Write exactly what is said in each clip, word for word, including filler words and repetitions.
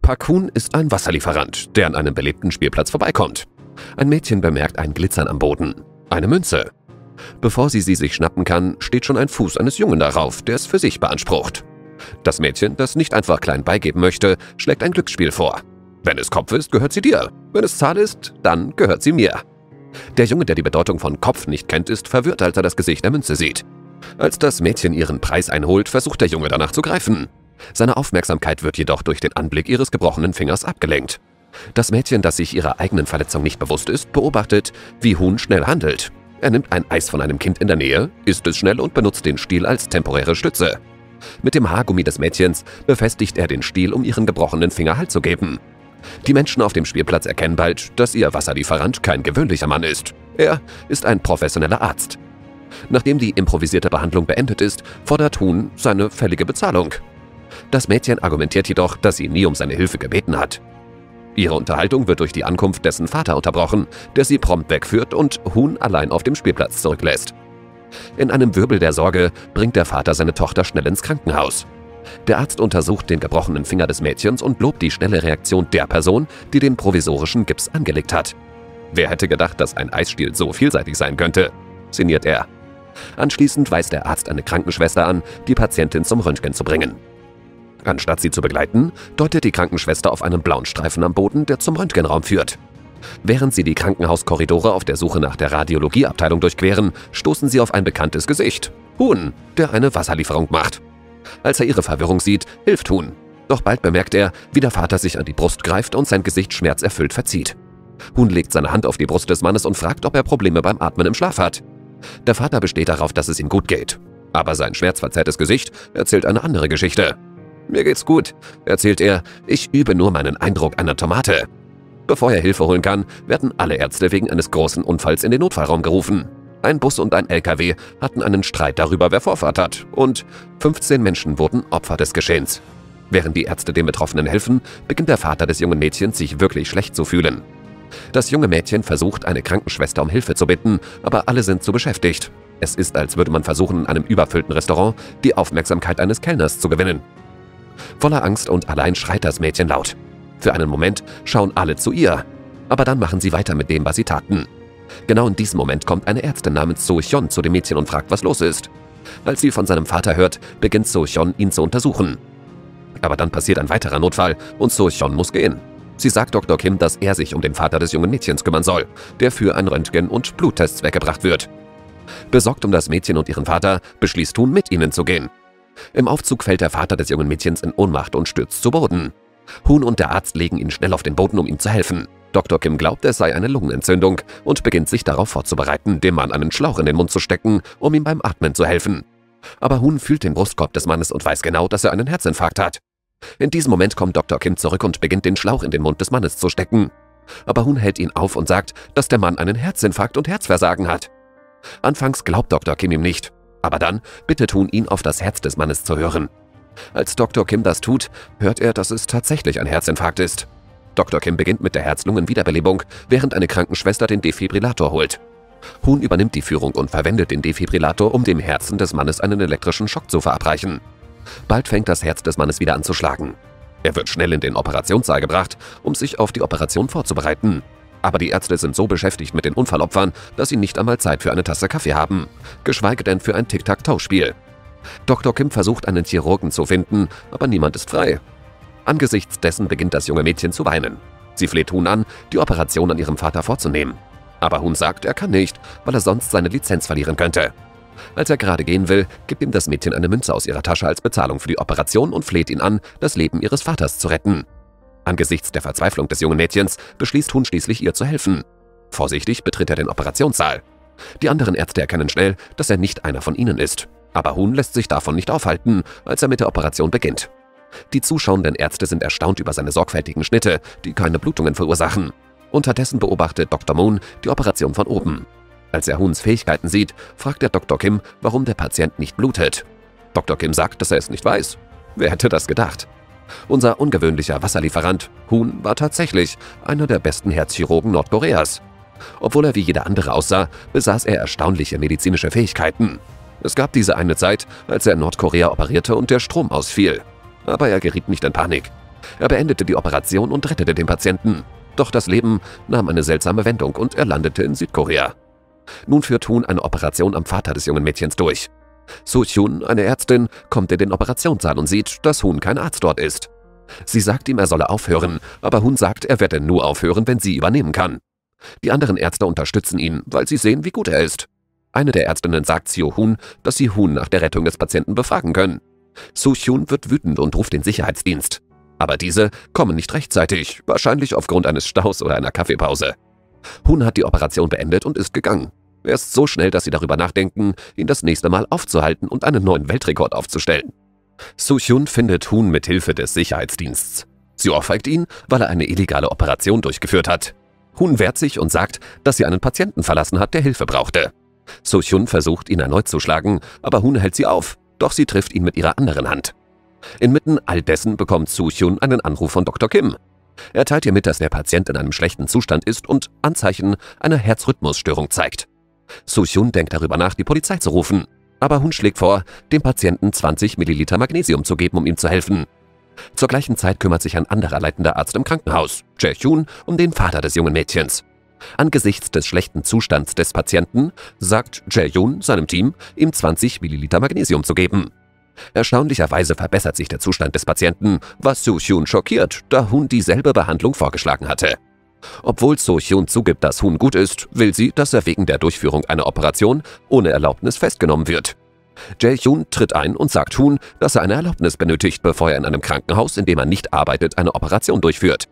Park Hoon ist ein Wasserlieferant, der an einem belebten Spielplatz vorbeikommt. Ein Mädchen bemerkt ein Glitzern am Boden. Eine Münze. Bevor sie sie sich schnappen kann, steht schon ein Fuß eines Jungen darauf, der es für sich beansprucht. Das Mädchen, das nicht einfach klein beigeben möchte, schlägt ein Glücksspiel vor. Wenn es Kopf ist, gehört sie dir. Wenn es Zahl ist, dann gehört sie mir. Der Junge, der die Bedeutung von Kopf nicht kennt, ist verwirrt, als er das Gesicht der Münze sieht. Als das Mädchen ihren Preis einholt, versucht der Junge danach zu greifen. Seine Aufmerksamkeit wird jedoch durch den Anblick ihres gebrochenen Fingers abgelenkt. Das Mädchen, das sich ihrer eigenen Verletzung nicht bewusst ist, beobachtet, wie Hoon schnell handelt. Er nimmt ein Eis von einem Kind in der Nähe, isst es schnell und benutzt den Stiel als temporäre Stütze. Mit dem Haargummi des Mädchens befestigt er den Stiel, um ihren gebrochenen Finger Halt zu geben. Die Menschen auf dem Spielplatz erkennen bald, dass ihr Wasserlieferant kein gewöhnlicher Mann ist. Er ist ein professioneller Arzt. Nachdem die improvisierte Behandlung beendet ist, fordert Hoon seine fällige Bezahlung. Das Mädchen argumentiert jedoch, dass sie nie um seine Hilfe gebeten hat. Ihre Unterhaltung wird durch die Ankunft dessen Vater unterbrochen, der sie prompt wegführt und Hoon allein auf dem Spielplatz zurücklässt. In einem Wirbel der Sorge bringt der Vater seine Tochter schnell ins Krankenhaus. Der Arzt untersucht den gebrochenen Finger des Mädchens und lobt die schnelle Reaktion der Person, die den provisorischen Gips angelegt hat. Wer hätte gedacht, dass ein Eisstiel so vielseitig sein könnte? Sinniert er. Anschließend weist der Arzt eine Krankenschwester an, die Patientin zum Röntgen zu bringen. Anstatt sie zu begleiten, deutet die Krankenschwester auf einen blauen Streifen am Boden, der zum Röntgenraum führt. Während sie die Krankenhauskorridore auf der Suche nach der Radiologieabteilung durchqueren, stoßen sie auf ein bekanntes Gesicht. Hoon, der eine Wasserlieferung macht. Als er ihre Verwirrung sieht, hilft Hoon. Doch bald bemerkt er, wie der Vater sich an die Brust greift und sein Gesicht schmerzerfüllt verzieht. Hoon legt seine Hand auf die Brust des Mannes und fragt, ob er Probleme beim Atmen im Schlaf hat. Der Vater besteht darauf, dass es ihm gut geht. Aber sein schmerzverzerrtes Gesicht erzählt eine andere Geschichte. »Mir geht's gut«, erzählt er, »ich übe nur meinen Eindruck einer Tomate.« Bevor er Hilfe holen kann, werden alle Ärzte wegen eines großen Unfalls in den Notfallraum gerufen. Ein Bus und ein L K W hatten einen Streit darüber, wer Vorfahrt hat, und fünfzehn Menschen wurden Opfer des Geschehens. Während die Ärzte den Betroffenen helfen, beginnt der Vater des jungen Mädchens sich wirklich schlecht zu fühlen. Das junge Mädchen versucht, eine Krankenschwester um Hilfe zu bitten, aber alle sind zu beschäftigt. Es ist, als würde man versuchen, in einem überfüllten Restaurant die Aufmerksamkeit eines Kellners zu gewinnen. Voller Angst und allein schreit das Mädchen laut. Für einen Moment schauen alle zu ihr, aber dann machen sie weiter mit dem, was sie taten. Genau in diesem Moment kommt eine Ärztin namens So-Hyun zu dem Mädchen und fragt, was los ist. Als sie von seinem Vater hört, beginnt So-Hyun, ihn zu untersuchen. Aber dann passiert ein weiterer Notfall und So-Hyun muss gehen. Sie sagt Doktor Kim, dass er sich um den Vater des jungen Mädchens kümmern soll, der für ein Röntgen und Bluttests weggebracht wird. Besorgt um das Mädchen und ihren Vater, beschließt Hoon, mit ihnen zu gehen. Im Aufzug fällt der Vater des jungen Mädchens in Ohnmacht und stürzt zu Boden. Hoon und der Arzt legen ihn schnell auf den Boden, um ihm zu helfen. Doktor Kim glaubt, es sei eine Lungenentzündung und beginnt sich darauf vorzubereiten, dem Mann einen Schlauch in den Mund zu stecken, um ihm beim Atmen zu helfen. Aber Hoon fühlt den Brustkorb des Mannes und weiß genau, dass er einen Herzinfarkt hat. In diesem Moment kommt Doktor Kim zurück und beginnt den Schlauch in den Mund des Mannes zu stecken. Aber Hoon hält ihn auf und sagt, dass der Mann einen Herzinfarkt und Herzversagen hat. Anfangs glaubt Doktor Kim ihm nicht, aber dann bittet Hoon ihn, auf das Herz des Mannes zu hören. Als Doktor Kim das tut, hört er, dass es tatsächlich ein Herzinfarkt ist. Doktor Kim beginnt mit der Herz-Lungen-Wiederbelebung, während eine Krankenschwester den Defibrillator holt. Hoon übernimmt die Führung und verwendet den Defibrillator, um dem Herzen des Mannes einen elektrischen Schock zu verabreichen. Bald fängt das Herz des Mannes wieder an zu schlagen. Er wird schnell in den Operationssaal gebracht, um sich auf die Operation vorzubereiten. Aber die Ärzte sind so beschäftigt mit den Unfallopfern, dass sie nicht einmal Zeit für eine Tasse Kaffee haben, geschweige denn für ein Tic-Tac-Toe-Spiel. Doktor Kim versucht, einen Chirurgen zu finden, aber niemand ist frei. Angesichts dessen beginnt das junge Mädchen zu weinen. Sie fleht Hoon an, die Operation an ihrem Vater vorzunehmen. Aber Hoon sagt, er kann nicht, weil er sonst seine Lizenz verlieren könnte. Als er gerade gehen will, gibt ihm das Mädchen eine Münze aus ihrer Tasche als Bezahlung für die Operation und fleht ihn an, das Leben ihres Vaters zu retten. Angesichts der Verzweiflung des jungen Mädchens beschließt Hoon schließlich, ihr zu helfen. Vorsichtig betritt er den Operationssaal. Die anderen Ärzte erkennen schnell, dass er nicht einer von ihnen ist. Aber Hoon lässt sich davon nicht aufhalten, als er mit der Operation beginnt. Die zuschauenden Ärzte sind erstaunt über seine sorgfältigen Schnitte, die keine Blutungen verursachen. Unterdessen beobachtet Doktor Moon die Operation von oben. Als er Hoons Fähigkeiten sieht, fragt er Doktor Kim, warum der Patient nicht blutet. Doktor Kim sagt, dass er es nicht weiß. Wer hätte das gedacht? Unser ungewöhnlicher Wasserlieferant, Hoon, war tatsächlich einer der besten Herzchirurgen Nordkoreas. Obwohl er wie jeder andere aussah, besaß er erstaunliche medizinische Fähigkeiten. Es gab diese eine Zeit, als er in Nordkorea operierte und der Strom ausfiel. Aber er geriet nicht in Panik. Er beendete die Operation und rettete den Patienten. Doch das Leben nahm eine seltsame Wendung und er landete in Südkorea. Nun führt Hoon eine Operation am Vater des jungen Mädchens durch. So-Hyun, eine Ärztin, kommt in den Operationssaal und sieht, dass Hoon kein Arzt dort ist. Sie sagt ihm, er solle aufhören, aber Hoon sagt, er werde nur aufhören, wenn sie übernehmen kann. Die anderen Ärzte unterstützen ihn, weil sie sehen, wie gut er ist. Eine der Ärztinnen sagt Seo-Hoon, dass sie Hoon nach der Rettung des Patienten befragen können. So-Hyun wird wütend und ruft den Sicherheitsdienst. Aber diese kommen nicht rechtzeitig, wahrscheinlich aufgrund eines Staus oder einer Kaffeepause. Hoon hat die Operation beendet und ist gegangen. Er ist so schnell, dass sie darüber nachdenken, ihn das nächste Mal aufzuhalten und einen neuen Weltrekord aufzustellen. So-Hyun findet Hoon mit Hilfe des Sicherheitsdienstes. Sie ohrfeigt ihn, weil er eine illegale Operation durchgeführt hat. Hoon wehrt sich und sagt, dass sie einen Patienten verlassen hat, der Hilfe brauchte. So-Hyun versucht, ihn erneut zu schlagen, aber Hoon hält sie auf, doch sie trifft ihn mit ihrer anderen Hand. Inmitten all dessen bekommt So-Hyun einen Anruf von Doktor Kim. Er teilt ihr mit, dass der Patient in einem schlechten Zustand ist und Anzeichen einer Herzrhythmusstörung zeigt. So-Hyun denkt darüber nach, die Polizei zu rufen, aber Hoon schlägt vor, dem Patienten zwanzig Milliliter Magnesium zu geben, um ihm zu helfen. Zur gleichen Zeit kümmert sich ein anderer leitender Arzt im Krankenhaus, Jae-Hyun, um den Vater des jungen Mädchens. Angesichts des schlechten Zustands des Patienten sagt Jae-Hyun seinem Team, ihm zwanzig Milliliter Magnesium zu geben. Erstaunlicherweise verbessert sich der Zustand des Patienten, was So-Hyun schockiert, da Hoon dieselbe Behandlung vorgeschlagen hatte. Obwohl So-Hyun zugibt, dass Hoon gut ist, will sie, dass er wegen der Durchführung einer Operation ohne Erlaubnis festgenommen wird. Jae-Hyun tritt ein und sagt Hoon, dass er eine Erlaubnis benötigt, bevor er in einem Krankenhaus, in dem er nicht arbeitet, eine Operation durchführt.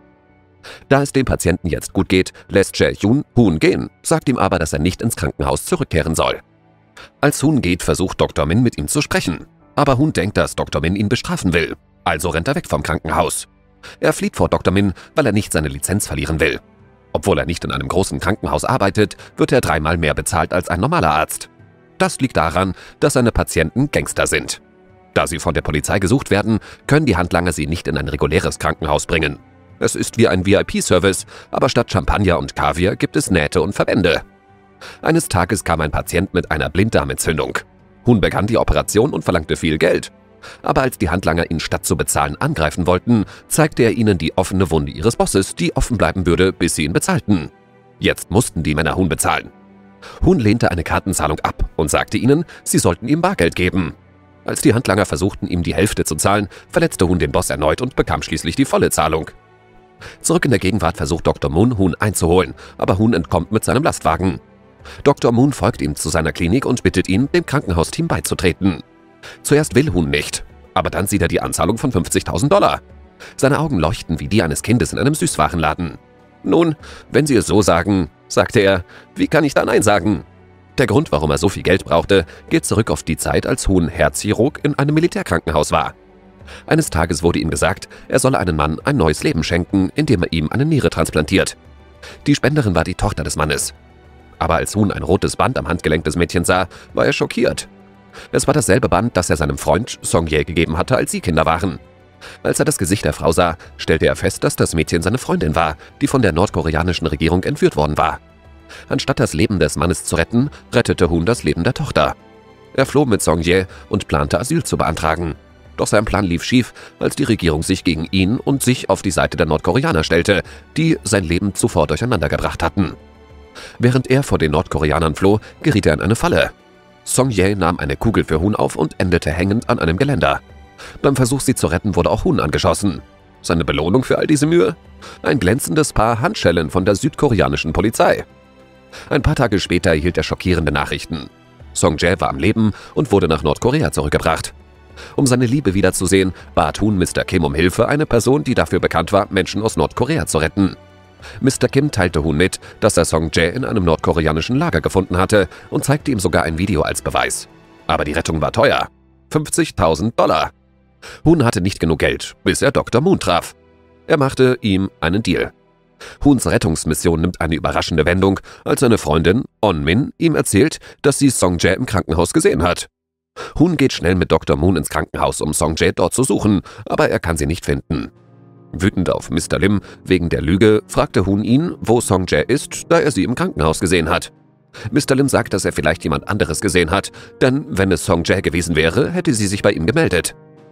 Da es dem Patienten jetzt gut geht, lässt Jae-Hyun Hoon gehen, sagt ihm aber, dass er nicht ins Krankenhaus zurückkehren soll. Als Hoon geht, versucht Doktor Min mit ihm zu sprechen. Aber Hoon denkt, dass Doktor Min ihn bestrafen will. Also rennt er weg vom Krankenhaus. Er flieht vor Doktor Min, weil er nicht seine Lizenz verlieren will. Obwohl er nicht in einem großen Krankenhaus arbeitet, wird er dreimal mehr bezahlt als ein normaler Arzt. Das liegt daran, dass seine Patienten Gangster sind. Da sie von der Polizei gesucht werden, können die Handlanger sie nicht in ein reguläres Krankenhaus bringen. Es ist wie ein V I P-Service, aber statt Champagner und Kaviar gibt es Nähte und Verbände. Eines Tages kam ein Patient mit einer Blinddarmentzündung. Hoon begann die Operation und verlangte viel Geld. Aber als die Handlanger ihn statt zu bezahlen angreifen wollten, zeigte er ihnen die offene Wunde ihres Bosses, die offen bleiben würde, bis sie ihn bezahlten. Jetzt mussten die Männer Hoon bezahlen. Hoon lehnte eine Kartenzahlung ab und sagte ihnen, sie sollten ihm Bargeld geben. Als die Handlanger versuchten, ihm die Hälfte zu zahlen, verletzte Hoon den Boss erneut und bekam schließlich die volle Zahlung. Zurück in der Gegenwart versucht Doktor Moon, Hoon einzuholen, aber Hoon entkommt mit seinem Lastwagen. Doktor Moon folgt ihm zu seiner Klinik und bittet ihn, dem Krankenhausteam beizutreten. Zuerst will Hoon nicht, aber dann sieht er die Anzahlung von fünfzigtausend Dollar. Seine Augen leuchten wie die eines Kindes in einem Süßwarenladen. Nun, wenn Sie es so sagen, sagte er, wie kann ich da Nein sagen? Der Grund, warum er so viel Geld brauchte, geht zurück auf die Zeit, als Hoon Herzchirurg in einem Militärkrankenhaus war. Eines Tages wurde ihm gesagt, er solle einem Mann ein neues Leben schenken, indem er ihm eine Niere transplantiert. Die Spenderin war die Tochter des Mannes. Aber als Hoon ein rotes Band am Handgelenk des Mädchens sah, war er schockiert. Es war dasselbe Band, das er seinem Freund Song-Jae gegeben hatte, als sie Kinder waren. Als er das Gesicht der Frau sah, stellte er fest, dass das Mädchen seine Freundin war, die von der nordkoreanischen Regierung entführt worden war. Anstatt das Leben des Mannes zu retten, rettete Hoon das Leben der Tochter. Er floh mit Song-Jae und plante, Asyl zu beantragen. Doch sein Plan lief schief, als die Regierung sich gegen ihn und sich auf die Seite der Nordkoreaner stellte, die sein Leben zuvor durcheinandergebracht hatten. Während er vor den Nordkoreanern floh, geriet er in eine Falle. Song-Jae nahm eine Kugel für Hoon auf und endete hängend an einem Geländer. Beim Versuch, sie zu retten, wurde auch Hoon angeschossen. Seine Belohnung für all diese Mühe? Ein glänzendes Paar Handschellen von der südkoreanischen Polizei. Ein paar Tage später erhielt er schockierende Nachrichten. Song-Jae war am Leben und wurde nach Nordkorea zurückgebracht. Um seine Liebe wiederzusehen, bat Hoon Mister Kim um Hilfe, eine Person, die dafür bekannt war, Menschen aus Nordkorea zu retten. Mister Kim teilte Hoon mit, dass er Song-Jae in einem nordkoreanischen Lager gefunden hatte und zeigte ihm sogar ein Video als Beweis. Aber die Rettung war teuer. fünfzigtausend Dollar. Hoon hatte nicht genug Geld, bis er Doktor Moon traf. Er machte ihm einen Deal. Hoons Rettungsmission nimmt eine überraschende Wendung, als seine Freundin, On-Min, ihm erzählt, dass sie Song-Jae im Krankenhaus gesehen hat. Hoon geht schnell mit Doktor Moon ins Krankenhaus, um Song-Jae dort zu suchen, aber er kann sie nicht finden. Wütend auf Mister Lim wegen der Lüge, fragte Hoon ihn, wo Song-Jae ist, da er sie im Krankenhaus gesehen hat. Mister Lim sagt, dass er vielleicht jemand anderes gesehen hat, denn wenn es Song-Jae gewesen wäre, hätte sie sich bei ihm gemeldet.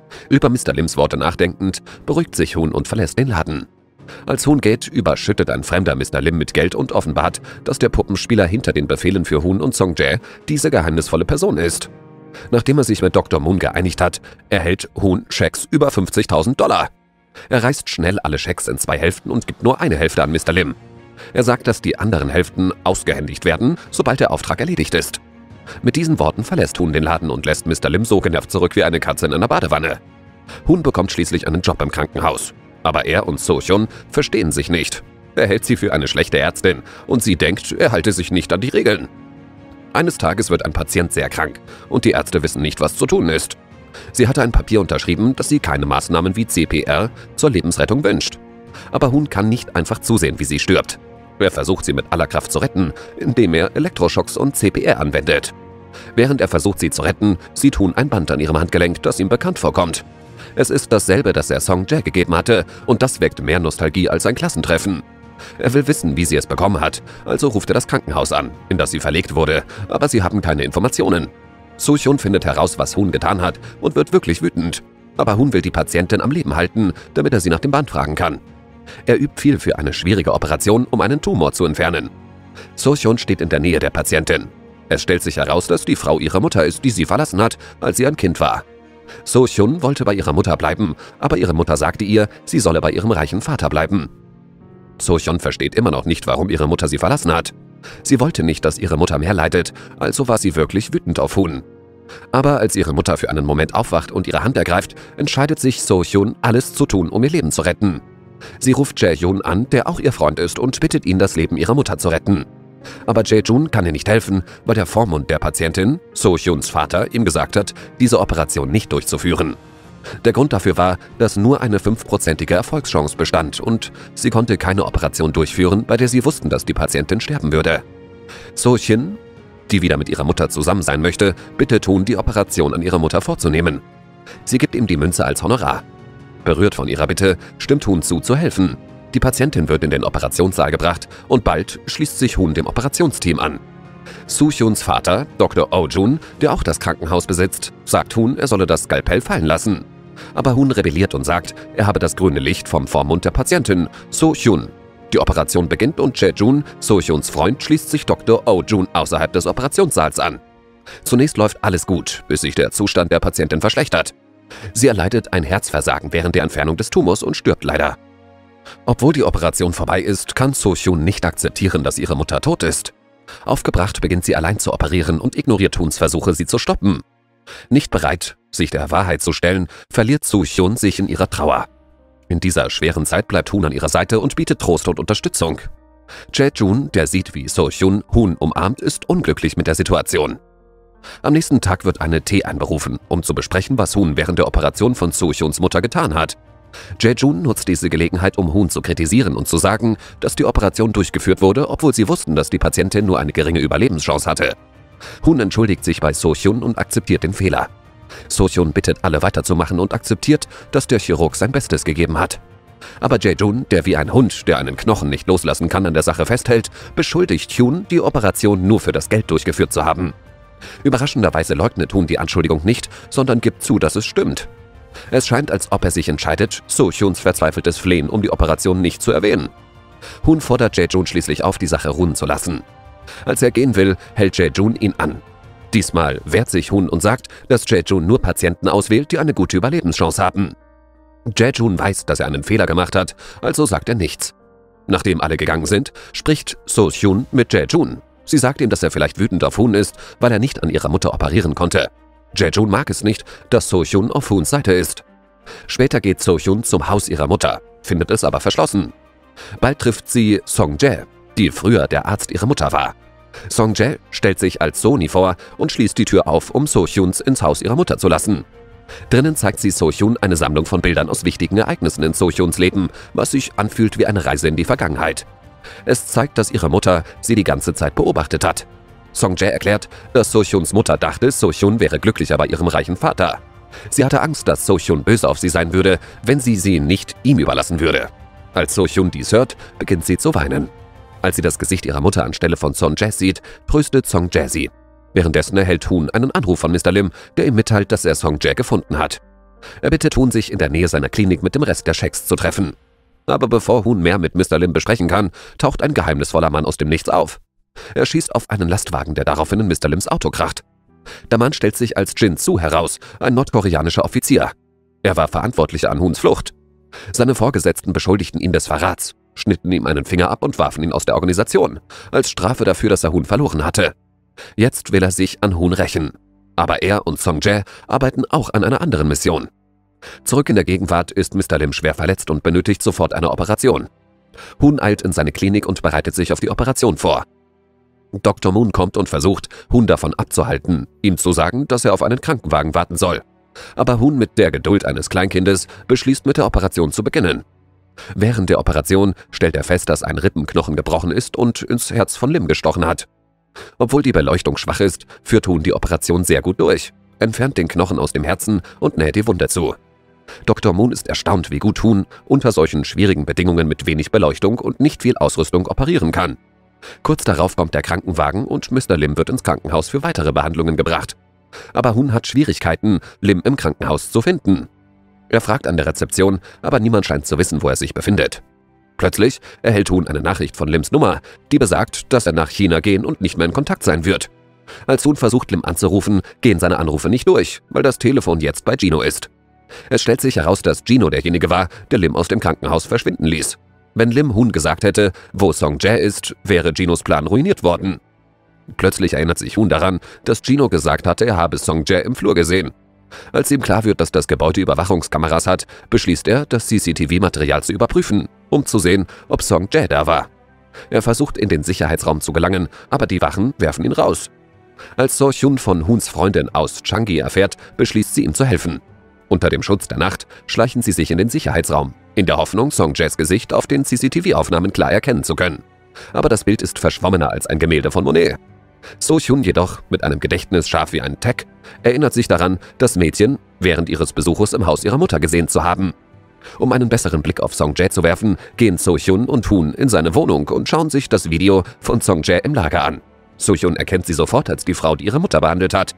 Über Mister Lims Worte nachdenkend, beruhigt sich Hoon und verlässt den Laden. Als Hoon geht, überschüttet ein fremder Mister Lim mit Geld und offenbart, dass der Puppenspieler hinter den Befehlen für Hoon und Song-jae diese geheimnisvolle Person ist. Nachdem er sich mit Doktor Moon geeinigt hat, erhält Hoon Schecks über fünfzigtausend Dollar. Er reißt schnell alle Schecks in zwei Hälften und gibt nur eine Hälfte an Mister Lim. Er sagt, dass die anderen Hälften ausgehändigt werden, sobald der Auftrag erledigt ist. Mit diesen Worten verlässt Hoon den Laden und lässt Mister Lim so genervt zurück wie eine Katze in einer Badewanne. Hoon bekommt schließlich einen Job im Krankenhaus. Aber er und So-hyun verstehen sich nicht. Er hält sie für eine schlechte Ärztin und sie denkt, er halte sich nicht an die Regeln. Eines Tages wird ein Patient sehr krank und die Ärzte wissen nicht, was zu tun ist. Sie hatte ein Papier unterschrieben, dass sie keine Maßnahmen wie C P R zur Lebensrettung wünscht. Aber Hoon kann nicht einfach zusehen, wie sie stirbt. Er versucht, sie mit aller Kraft zu retten, indem er Elektroschocks und C P R anwendet. Während er versucht, sie zu retten, sieht Hoon ein Band an ihrem Handgelenk, das ihm bekannt vorkommt. Es ist dasselbe, das er Song-jae gegeben hatte, und das weckt mehr Nostalgie als ein Klassentreffen. Er will wissen, wie sie es bekommen hat, also ruft er das Krankenhaus an, in das sie verlegt wurde, aber sie haben keine Informationen. So-hyun findet heraus, was Hoon getan hat und wird wirklich wütend. Aber Hoon will die Patientin am Leben halten, damit er sie nach dem Band fragen kann. Er übt viel für eine schwierige Operation, um einen Tumor zu entfernen. So-hyun steht in der Nähe der Patientin. Es stellt sich heraus, dass die Frau ihre Mutter ist, die sie verlassen hat, als sie ein Kind war. So-hyun wollte bei ihrer Mutter bleiben, aber ihre Mutter sagte ihr, sie solle bei ihrem reichen Vater bleiben. So-hyun versteht immer noch nicht, warum ihre Mutter sie verlassen hat. Sie wollte nicht, dass ihre Mutter mehr leidet, also war sie wirklich wütend auf Hoon. Aber als ihre Mutter für einen Moment aufwacht und ihre Hand ergreift, entscheidet sich So-hyun, alles zu tun, um ihr Leben zu retten. Sie ruft Jae-jun an, der auch ihr Freund ist, und bittet ihn, das Leben ihrer Mutter zu retten. Aber Jae-jun kann ihr nicht helfen, weil der Vormund der Patientin, So-hyuns Vater, ihm gesagt hat, diese Operation nicht durchzuführen. Der Grund dafür war, dass nur eine fünfprozentige Erfolgschance bestand und sie konnte keine Operation durchführen, bei der sie wussten, dass die Patientin sterben würde. So-hyun, die wieder mit ihrer Mutter zusammen sein möchte, bittet Hoon, die Operation an ihrer Mutter vorzunehmen. Sie gibt ihm die Münze als Honorar. Berührt von ihrer Bitte, stimmt Hoon zu, zu helfen. Die Patientin wird in den Operationssaal gebracht und bald schließt sich Hoon dem Operationsteam an. So-hyuns Vater, Doktor Oh-jun, der auch das Krankenhaus besitzt, sagt Hoon, er solle das Skalpell fallen lassen. Aber Hoon rebelliert und sagt, er habe das grüne Licht vom Vormund der Patientin, So-hyun. Die Operation beginnt und Jae-jun, So-hyuns Freund, schließt sich Doktor Oh-jun außerhalb des Operationssaals an. Zunächst läuft alles gut, bis sich der Zustand der Patientin verschlechtert. Sie erleidet ein Herzversagen während der Entfernung des Tumors und stirbt leider. Obwohl die Operation vorbei ist, kann So-hyun nicht akzeptieren, dass ihre Mutter tot ist. Aufgebracht beginnt sie allein zu operieren und ignoriert Hoons Versuche, sie zu stoppen. Nicht bereit, sich der Wahrheit zu stellen, verliert So-hyun sich in ihrer Trauer. In dieser schweren Zeit bleibt Hoon an ihrer Seite und bietet Trost und Unterstützung. Jae-jun, der sieht, wie So-hyun Hoon umarmt, ist unglücklich mit der Situation. Am nächsten Tag wird eine T einberufen, um zu besprechen, was Hoon während der Operation von So-hyuns Mutter getan hat. Jae-jun nutzt diese Gelegenheit, um Hoon zu kritisieren und zu sagen, dass die Operation durchgeführt wurde, obwohl sie wussten, dass die Patientin nur eine geringe Überlebenschance hatte. Hoon entschuldigt sich bei So-hyun und akzeptiert den Fehler. So-hyun bittet alle weiterzumachen und akzeptiert, dass der Chirurg sein Bestes gegeben hat. Aber Jae-jun, der wie ein Hund, der einen Knochen nicht loslassen kann, an der Sache festhält, beschuldigt Hoon, die Operation nur für das Geld durchgeführt zu haben. Überraschenderweise leugnet Hoon die Anschuldigung nicht, sondern gibt zu, dass es stimmt. Es scheint, als ob er sich entscheidet, So-hyuns verzweifeltes Flehen um die Operation nicht zu erwähnen. Hoon fordert Jae-jun schließlich auf, die Sache ruhen zu lassen. Als er gehen will, hält Jae-jun ihn an. Diesmal wehrt sich Hoon und sagt, dass Jae-jun nur Patienten auswählt, die eine gute Überlebenschance haben. Jae-jun weiß, dass er einen Fehler gemacht hat, also sagt er nichts. Nachdem alle gegangen sind, spricht So-hyun mit Jae-jun. Sie sagt ihm, dass er vielleicht wütend auf Hoon ist, weil er nicht an ihrer Mutter operieren konnte. Jae-jun mag es nicht, dass So-hyun auf Hoons Seite ist. Später geht So-hyun zum Haus ihrer Mutter, findet es aber verschlossen. Bald trifft sie Song-jae, die früher der Arzt ihrer Mutter war. Song-jae stellt sich als Soni vor und schließt die Tür auf, um So-hyuns ins Haus ihrer Mutter zu lassen. Drinnen zeigt sie So-hyun eine Sammlung von Bildern aus wichtigen Ereignissen in So-hyuns Leben, was sich anfühlt wie eine Reise in die Vergangenheit. Es zeigt, dass ihre Mutter sie die ganze Zeit beobachtet hat. Song-jae erklärt, dass So-hyuns Mutter dachte, So-hyun wäre glücklicher bei ihrem reichen Vater. Sie hatte Angst, dass So-hyun böse auf sie sein würde, wenn sie sie nicht ihm überlassen würde. Als So-hyun dies hört, beginnt sie zu weinen. Als sie das Gesicht ihrer Mutter anstelle von Song-jae sieht, tröstet Song-jae sie. Währenddessen erhält Hoon einen Anruf von Mister Lim, der ihm mitteilt, dass er Song-jae gefunden hat. Er bittet Hoon, sich in der Nähe seiner Klinik mit dem Rest der Shacks zu treffen. Aber bevor Hoon mehr mit Mister Lim besprechen kann, taucht ein geheimnisvoller Mann aus dem Nichts auf. Er schießt auf einen Lastwagen, der daraufhin in Mister Lims Auto kracht. Der Mann stellt sich als Jin Soo heraus, ein nordkoreanischer Offizier. Er war Verantwortlicher an Hoons Flucht. Seine Vorgesetzten beschuldigten ihn des Verrats, schnitten ihm einen Finger ab und warfen ihn aus der Organisation, als Strafe dafür, dass er Hoon verloren hatte. Jetzt will er sich an Hoon rächen. Aber er und Song Jae arbeiten auch an einer anderen Mission. Zurück in der Gegenwart ist Mister Lim schwer verletzt und benötigt sofort eine Operation. Hoon eilt in seine Klinik und bereitet sich auf die Operation vor. Doktor Moon kommt und versucht, Hoon davon abzuhalten, ihm zu sagen, dass er auf einen Krankenwagen warten soll. Aber Hoon mit der Geduld eines Kleinkindes beschließt, mit der Operation zu beginnen. Während der Operation stellt er fest, dass ein Rippenknochen gebrochen ist und ins Herz von Lim gestochen hat. Obwohl die Beleuchtung schwach ist, führt Hoon die Operation sehr gut durch, entfernt den Knochen aus dem Herzen und näht die Wunde zu. Doktor Moon ist erstaunt, wie gut Hoon unter solchen schwierigen Bedingungen mit wenig Beleuchtung und nicht viel Ausrüstung operieren kann. Kurz darauf kommt der Krankenwagen und Mister Lim wird ins Krankenhaus für weitere Behandlungen gebracht. Aber Hoon hat Schwierigkeiten, Lim im Krankenhaus zu finden. Er fragt an der Rezeption, aber niemand scheint zu wissen, wo er sich befindet. Plötzlich erhält Hoon eine Nachricht von Lims Nummer, die besagt, dass er nach China gehen und nicht mehr in Kontakt sein wird. Als Hoon versucht, Lim anzurufen, gehen seine Anrufe nicht durch, weil das Telefon jetzt bei Gino ist. Es stellt sich heraus, dass Gino derjenige war, der Lim aus dem Krankenhaus verschwinden ließ. Wenn Lim Hoon gesagt hätte, wo Song Jae ist, wäre Ginos Plan ruiniert worden. Plötzlich erinnert sich Hoon daran, dass Gino gesagt hatte, er habe Song Jae im Flur gesehen. Als ihm klar wird, dass das Gebäude Überwachungskameras hat, beschließt er, das C C T V-Material zu überprüfen, um zu sehen, ob Song Jae da war. Er versucht, in den Sicherheitsraum zu gelangen, aber die Wachen werfen ihn raus. Als So Hyun von Hoons Freundin aus Changi erfährt, beschließt sie ihm zu helfen. Unter dem Schutz der Nacht schleichen sie sich in den Sicherheitsraum, in der Hoffnung, Song Jaes Gesicht auf den C C T V-Aufnahmen klar erkennen zu können. Aber das Bild ist verschwommener als ein Gemälde von Monet. So Hyun jedoch, mit einem Gedächtnis scharf wie ein Tack, erinnert sich daran, das Mädchen während ihres Besuches im Haus ihrer Mutter gesehen zu haben. Um einen besseren Blick auf Song Jae zu werfen, gehen So Hyun und Hoon in seine Wohnung und schauen sich das Video von Song Jae im Lager an. So Hyun erkennt sie sofort als die Frau, die ihre Mutter behandelt hat.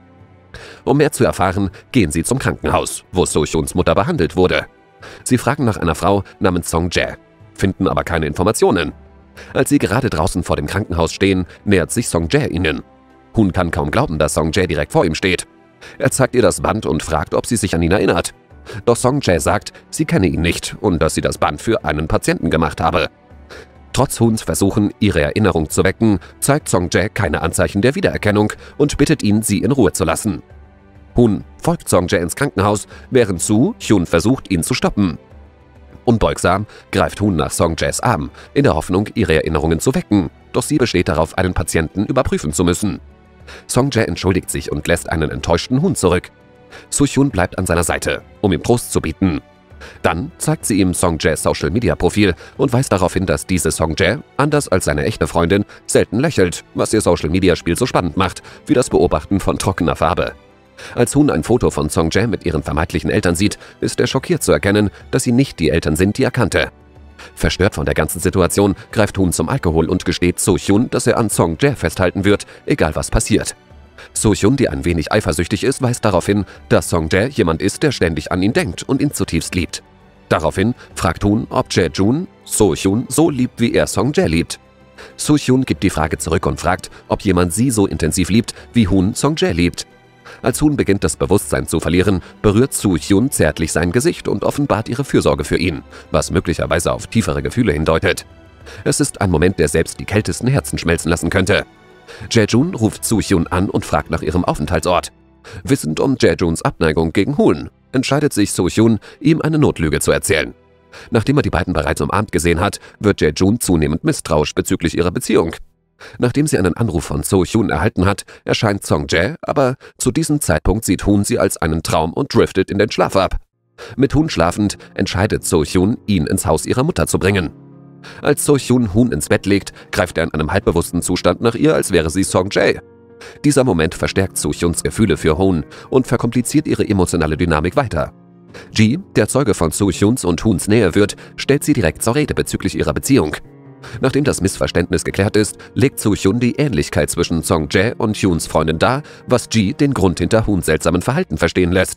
Um mehr zu erfahren, gehen sie zum Krankenhaus, wo So Hyuns Mutter behandelt wurde. Sie fragen nach einer Frau namens Song Jae, finden aber keine Informationen. Als sie gerade draußen vor dem Krankenhaus stehen, nähert sich Song Jae ihnen. Hoon kann kaum glauben, dass Song Jae direkt vor ihm steht. Er zeigt ihr das Band und fragt, ob sie sich an ihn erinnert. Doch Song Jae sagt, sie kenne ihn nicht und dass sie das Band für einen Patienten gemacht habe. Trotz Hoons Versuchen, ihre Erinnerung zu wecken, zeigt Song Jae keine Anzeichen der Wiedererkennung und bittet ihn, sie in Ruhe zu lassen. Hoon folgt Song Jae ins Krankenhaus, während Soo Hyun versucht, ihn zu stoppen. Unbeugsam greift Hoon nach Song Jaes Arm, in der Hoffnung, ihre Erinnerungen zu wecken, doch sie besteht darauf, einen Patienten überprüfen zu müssen. Song Jae entschuldigt sich und lässt einen enttäuschten Hoon zurück. So Hyun bleibt an seiner Seite, um ihm Trost zu bieten. Dann zeigt sie ihm Song Jaes Social-Media-Profil und weist darauf hin, dass diese Song Jae, anders als seine echte Freundin, selten lächelt, was ihr Social-Media-Spiel so spannend macht, wie das Beobachten von trockener Farbe. Als Hoon ein Foto von Song Jae mit ihren vermeintlichen Eltern sieht, ist er schockiert zu erkennen, dass sie nicht die Eltern sind, die er kannte. Verstört von der ganzen Situation, greift Hoon zum Alkohol und gesteht So Hyun, dass er an Song Jae festhalten wird, egal was passiert. So Hyun, die ein wenig eifersüchtig ist, weist darauf hin, dass Song Jae jemand ist, der ständig an ihn denkt und ihn zutiefst liebt. Daraufhin fragt Hoon, ob Jae-Jun So Hyun so liebt, wie er Song Jae liebt. So Hyun gibt die Frage zurück und fragt, ob jemand sie so intensiv liebt, wie Hoon Song Jae liebt. Als Hoon beginnt, das Bewusstsein zu verlieren, berührt So Hyun zärtlich sein Gesicht und offenbart ihre Fürsorge für ihn, was möglicherweise auf tiefere Gefühle hindeutet. Es ist ein Moment, der selbst die kältesten Herzen schmelzen lassen könnte. Jae-Jun ruft So Hyun an und fragt nach ihrem Aufenthaltsort. Wissend um Jae-Juns Abneigung gegen Hoon, entscheidet sich So Hyun, ihm eine Notlüge zu erzählen. Nachdem er die beiden bereits umarmt gesehen hat, wird Jae-Jun zunehmend misstrauisch bezüglich ihrer Beziehung. Nachdem sie einen Anruf von So Hyun erhalten hat, erscheint Song Jae, aber zu diesem Zeitpunkt sieht Hoon sie als einen Traum und driftet in den Schlaf ab. Mit Hoon schlafend entscheidet So Hyun, ihn ins Haus ihrer Mutter zu bringen. Als So Hyun Hoon ins Bett legt, greift er in einem halbbewussten Zustand nach ihr, als wäre sie Song Jae. Dieser Moment verstärkt So Hyuns Gefühle für Hoon und verkompliziert ihre emotionale Dynamik weiter. Ji, der Zeuge von So Hyuns und Hoons Nähe wird, stellt sie direkt zur Rede bezüglich ihrer Beziehung. Nachdem das Missverständnis geklärt ist, legt So Hyun die Ähnlichkeit zwischen Song Jae und Hyuns Freundin dar, was Ji den Grund hinter Hoons seltsamen Verhalten verstehen lässt.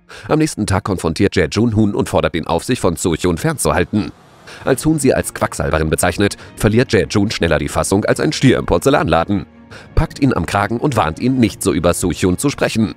Am nächsten Tag konfrontiert Jae-jun Hoon und fordert ihn auf, sich von Soo-hyun fernzuhalten. Als Hoon sie als Quacksalberin bezeichnet, verliert Jae-jun schneller die Fassung als ein Stier im Porzellanladen, packt ihn am Kragen und warnt ihn, nicht so über Soo-hyun zu sprechen.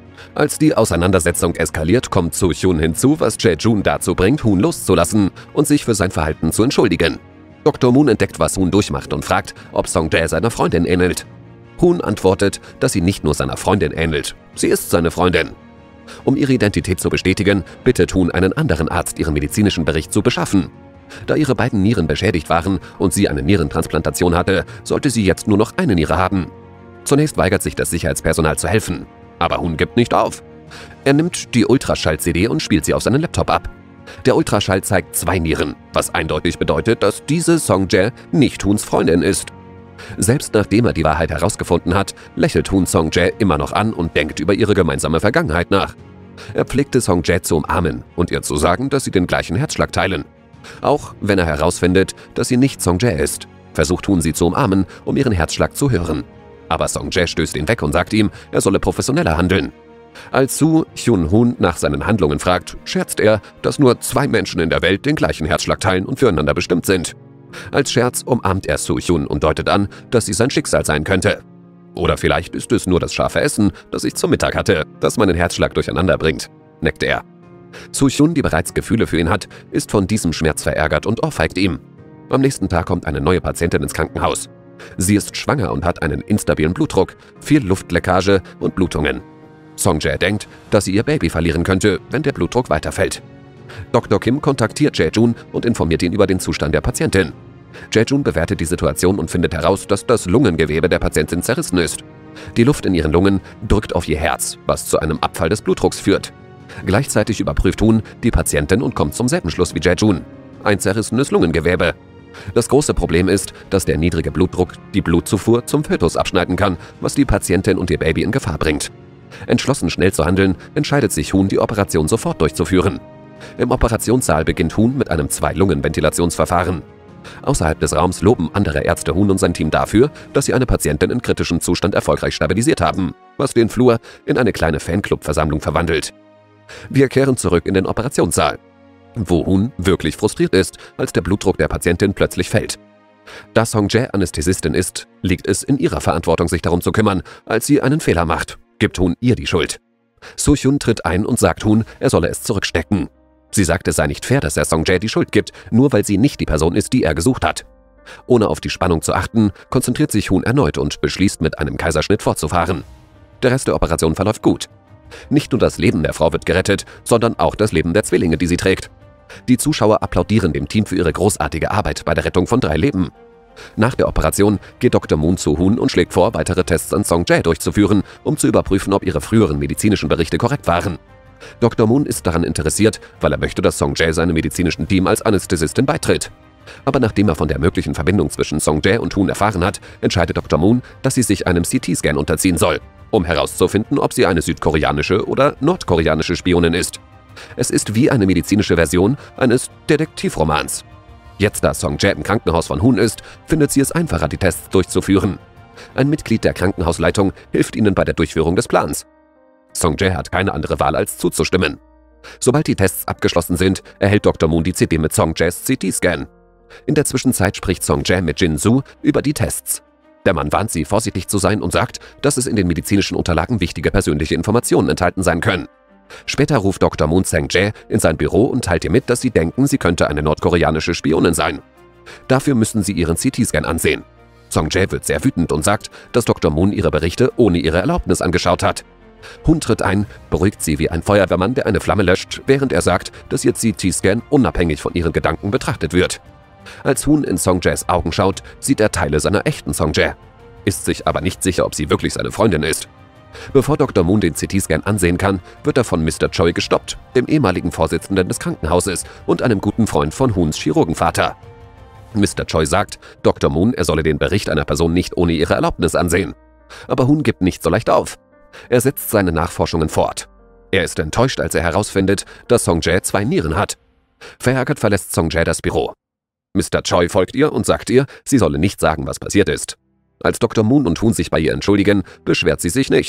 Als die Auseinandersetzung eskaliert, kommt Soo-hyun hinzu, was Jae-jun dazu bringt, Hoon loszulassen und sich für sein Verhalten zu entschuldigen. Doktor Moon entdeckt, was Hoon durchmacht und fragt, ob Song-jae seiner Freundin ähnelt. Hoon antwortet, dass sie nicht nur seiner Freundin ähnelt, sie ist seine Freundin. Um ihre Identität zu bestätigen, bittet Hoon einen anderen Arzt, ihren medizinischen Bericht zu beschaffen. Da ihre beiden Nieren beschädigt waren und sie eine Nierentransplantation hatte, sollte sie jetzt nur noch eine Niere haben. Zunächst weigert sich das Sicherheitspersonal zu helfen, aber Hoon gibt nicht auf. Er nimmt die Ultraschall-C D und spielt sie auf seinen Laptop ab. Der Ultraschall zeigt zwei Nieren, was eindeutig bedeutet, dass diese Song-jae nicht Hoons Freundin ist. Selbst nachdem er die Wahrheit herausgefunden hat, lächelt Hoon Song-jae immer noch an und denkt über ihre gemeinsame Vergangenheit nach. Er pflegte Song-jae zu umarmen und ihr zu sagen, dass sie den gleichen Herzschlag teilen. Auch wenn er herausfindet, dass sie nicht Song-jae ist, versucht Hoon sie zu umarmen, um ihren Herzschlag zu hören. Aber Song-jae stößt ihn weg und sagt ihm, er solle professioneller handeln. Als Soo Hyun-hoon nach seinen Handlungen fragt, scherzt er, dass nur zwei Menschen in der Welt den gleichen Herzschlag teilen und füreinander bestimmt sind. Als Scherz umarmt er Soo-hyun und deutet an, dass sie sein Schicksal sein könnte. Oder vielleicht ist es nur das scharfe Essen, das ich zum Mittag hatte, das meinen Herzschlag durcheinander bringt, neckt er. Soo-hyun, die bereits Gefühle für ihn hat, ist von diesem Schmerz verärgert und ohrfeigt ihm. Am nächsten Tag kommt eine neue Patientin ins Krankenhaus. Sie ist schwanger und hat einen instabilen Blutdruck, viel Luftleckage und Blutungen. Song-jae denkt, dass sie ihr Baby verlieren könnte, wenn der Blutdruck weiterfällt. Doktor Kim kontaktiert Jae-jun und informiert ihn über den Zustand der Patientin. Jae-jun bewertet die Situation und findet heraus, dass das Lungengewebe der Patientin zerrissen ist. Die Luft in ihren Lungen drückt auf ihr Herz, was zu einem Abfall des Blutdrucks führt. Gleichzeitig überprüft Hoon die Patientin und kommt zum selben Schluss wie Jae-jun: ein zerrissenes Lungengewebe. Das große Problem ist, dass der niedrige Blutdruck die Blutzufuhr zum Fötus abschneiden kann, was die Patientin und ihr Baby in Gefahr bringt. Entschlossen, schnell zu handeln, entscheidet sich Hoon, die Operation sofort durchzuführen. Im Operationssaal beginnt Hoon mit einem Zwei-Lungen-Ventilationsverfahren. Außerhalb des Raums loben andere Ärzte Hoon und sein Team dafür, dass sie eine Patientin in kritischem Zustand erfolgreich stabilisiert haben, was den Flur in eine kleine Fanclub-Versammlung verwandelt. Wir kehren zurück in den Operationssaal, wo Hoon wirklich frustriert ist, als der Blutdruck der Patientin plötzlich fällt. Da Song-jae Anästhesistin ist, liegt es in ihrer Verantwortung, sich darum zu kümmern, als sie einen Fehler macht, gibt Hoon ihr die Schuld. Soo-hyun tritt ein und sagt Hoon, er solle es zurückstecken. Sie sagt, es sei nicht fair, dass er Song-jae die Schuld gibt, nur weil sie nicht die Person ist, die er gesucht hat. Ohne auf die Spannung zu achten, konzentriert sich Hoon erneut und beschließt, mit einem Kaiserschnitt fortzufahren. Der Rest der Operation verläuft gut. Nicht nur das Leben der Frau wird gerettet, sondern auch das Leben der Zwillinge, die sie trägt. Die Zuschauer applaudieren dem Team für ihre großartige Arbeit bei der Rettung von drei Leben. Nach der Operation geht Doktor Moon zu Hoon und schlägt vor, weitere Tests an Song-jae durchzuführen, um zu überprüfen, ob ihre früheren medizinischen Berichte korrekt waren. Doktor Moon ist daran interessiert, weil er möchte, dass Song-jae seinem medizinischen Team als Anästhesistin beitritt. Aber nachdem er von der möglichen Verbindung zwischen Song-jae und Hoon erfahren hat, entscheidet Doktor Moon, dass sie sich einem C T-Scan unterziehen soll, um herauszufinden, ob sie eine südkoreanische oder nordkoreanische Spionin ist. Es ist wie eine medizinische Version eines Detektivromans. Jetzt, da Song-jae im Krankenhaus von Hoon ist, findet sie es einfacher, die Tests durchzuführen. Ein Mitglied der Krankenhausleitung hilft ihnen bei der Durchführung des Plans. Song-jae hat keine andere Wahl, als zuzustimmen. Sobald die Tests abgeschlossen sind, erhält Doktor Moon die C D mit Song-jaes C T-Scan. In der Zwischenzeit spricht Song-jae mit Jin-soo über die Tests. Der Mann warnt sie, vorsichtig zu sein und sagt, dass es in den medizinischen Unterlagen wichtige persönliche Informationen enthalten sein können. Später ruft Doktor Moon Sang-jae in sein Büro und teilt ihr mit, dass sie denken, sie könnte eine nordkoreanische Spionin sein. Dafür müssen sie ihren C T-Scan ansehen. Song-jae wird sehr wütend und sagt, dass Doktor Moon ihre Berichte ohne ihre Erlaubnis angeschaut hat. Hoon tritt ein, beruhigt sie wie ein Feuerwehrmann, der eine Flamme löscht, während er sagt, dass ihr C T-Scan unabhängig von ihren Gedanken betrachtet wird. Als Hoon in Song-jaes Augen schaut, sieht er Teile seiner echten Song-jae, ist sich aber nicht sicher, ob sie wirklich seine Freundin ist. Bevor Doktor Moon den C T-Scan ansehen kann, wird er von Mister Choi gestoppt, dem ehemaligen Vorsitzenden des Krankenhauses und einem guten Freund von Hoons Chirurgenvater. Mister Choi sagt Doktor Moon, er solle den Bericht einer Person nicht ohne ihre Erlaubnis ansehen. Aber Hoon gibt nicht so leicht auf. Er setzt seine Nachforschungen fort. Er ist enttäuscht, als er herausfindet, dass Song-jae zwei Nieren hat. Verärgert verlässt Song-jae das Büro. Mister Choi folgt ihr und sagt ihr, sie solle nicht sagen, was passiert ist. Als Doktor Moon und Hoon sich bei ihr entschuldigen, beschwert sie sich nicht.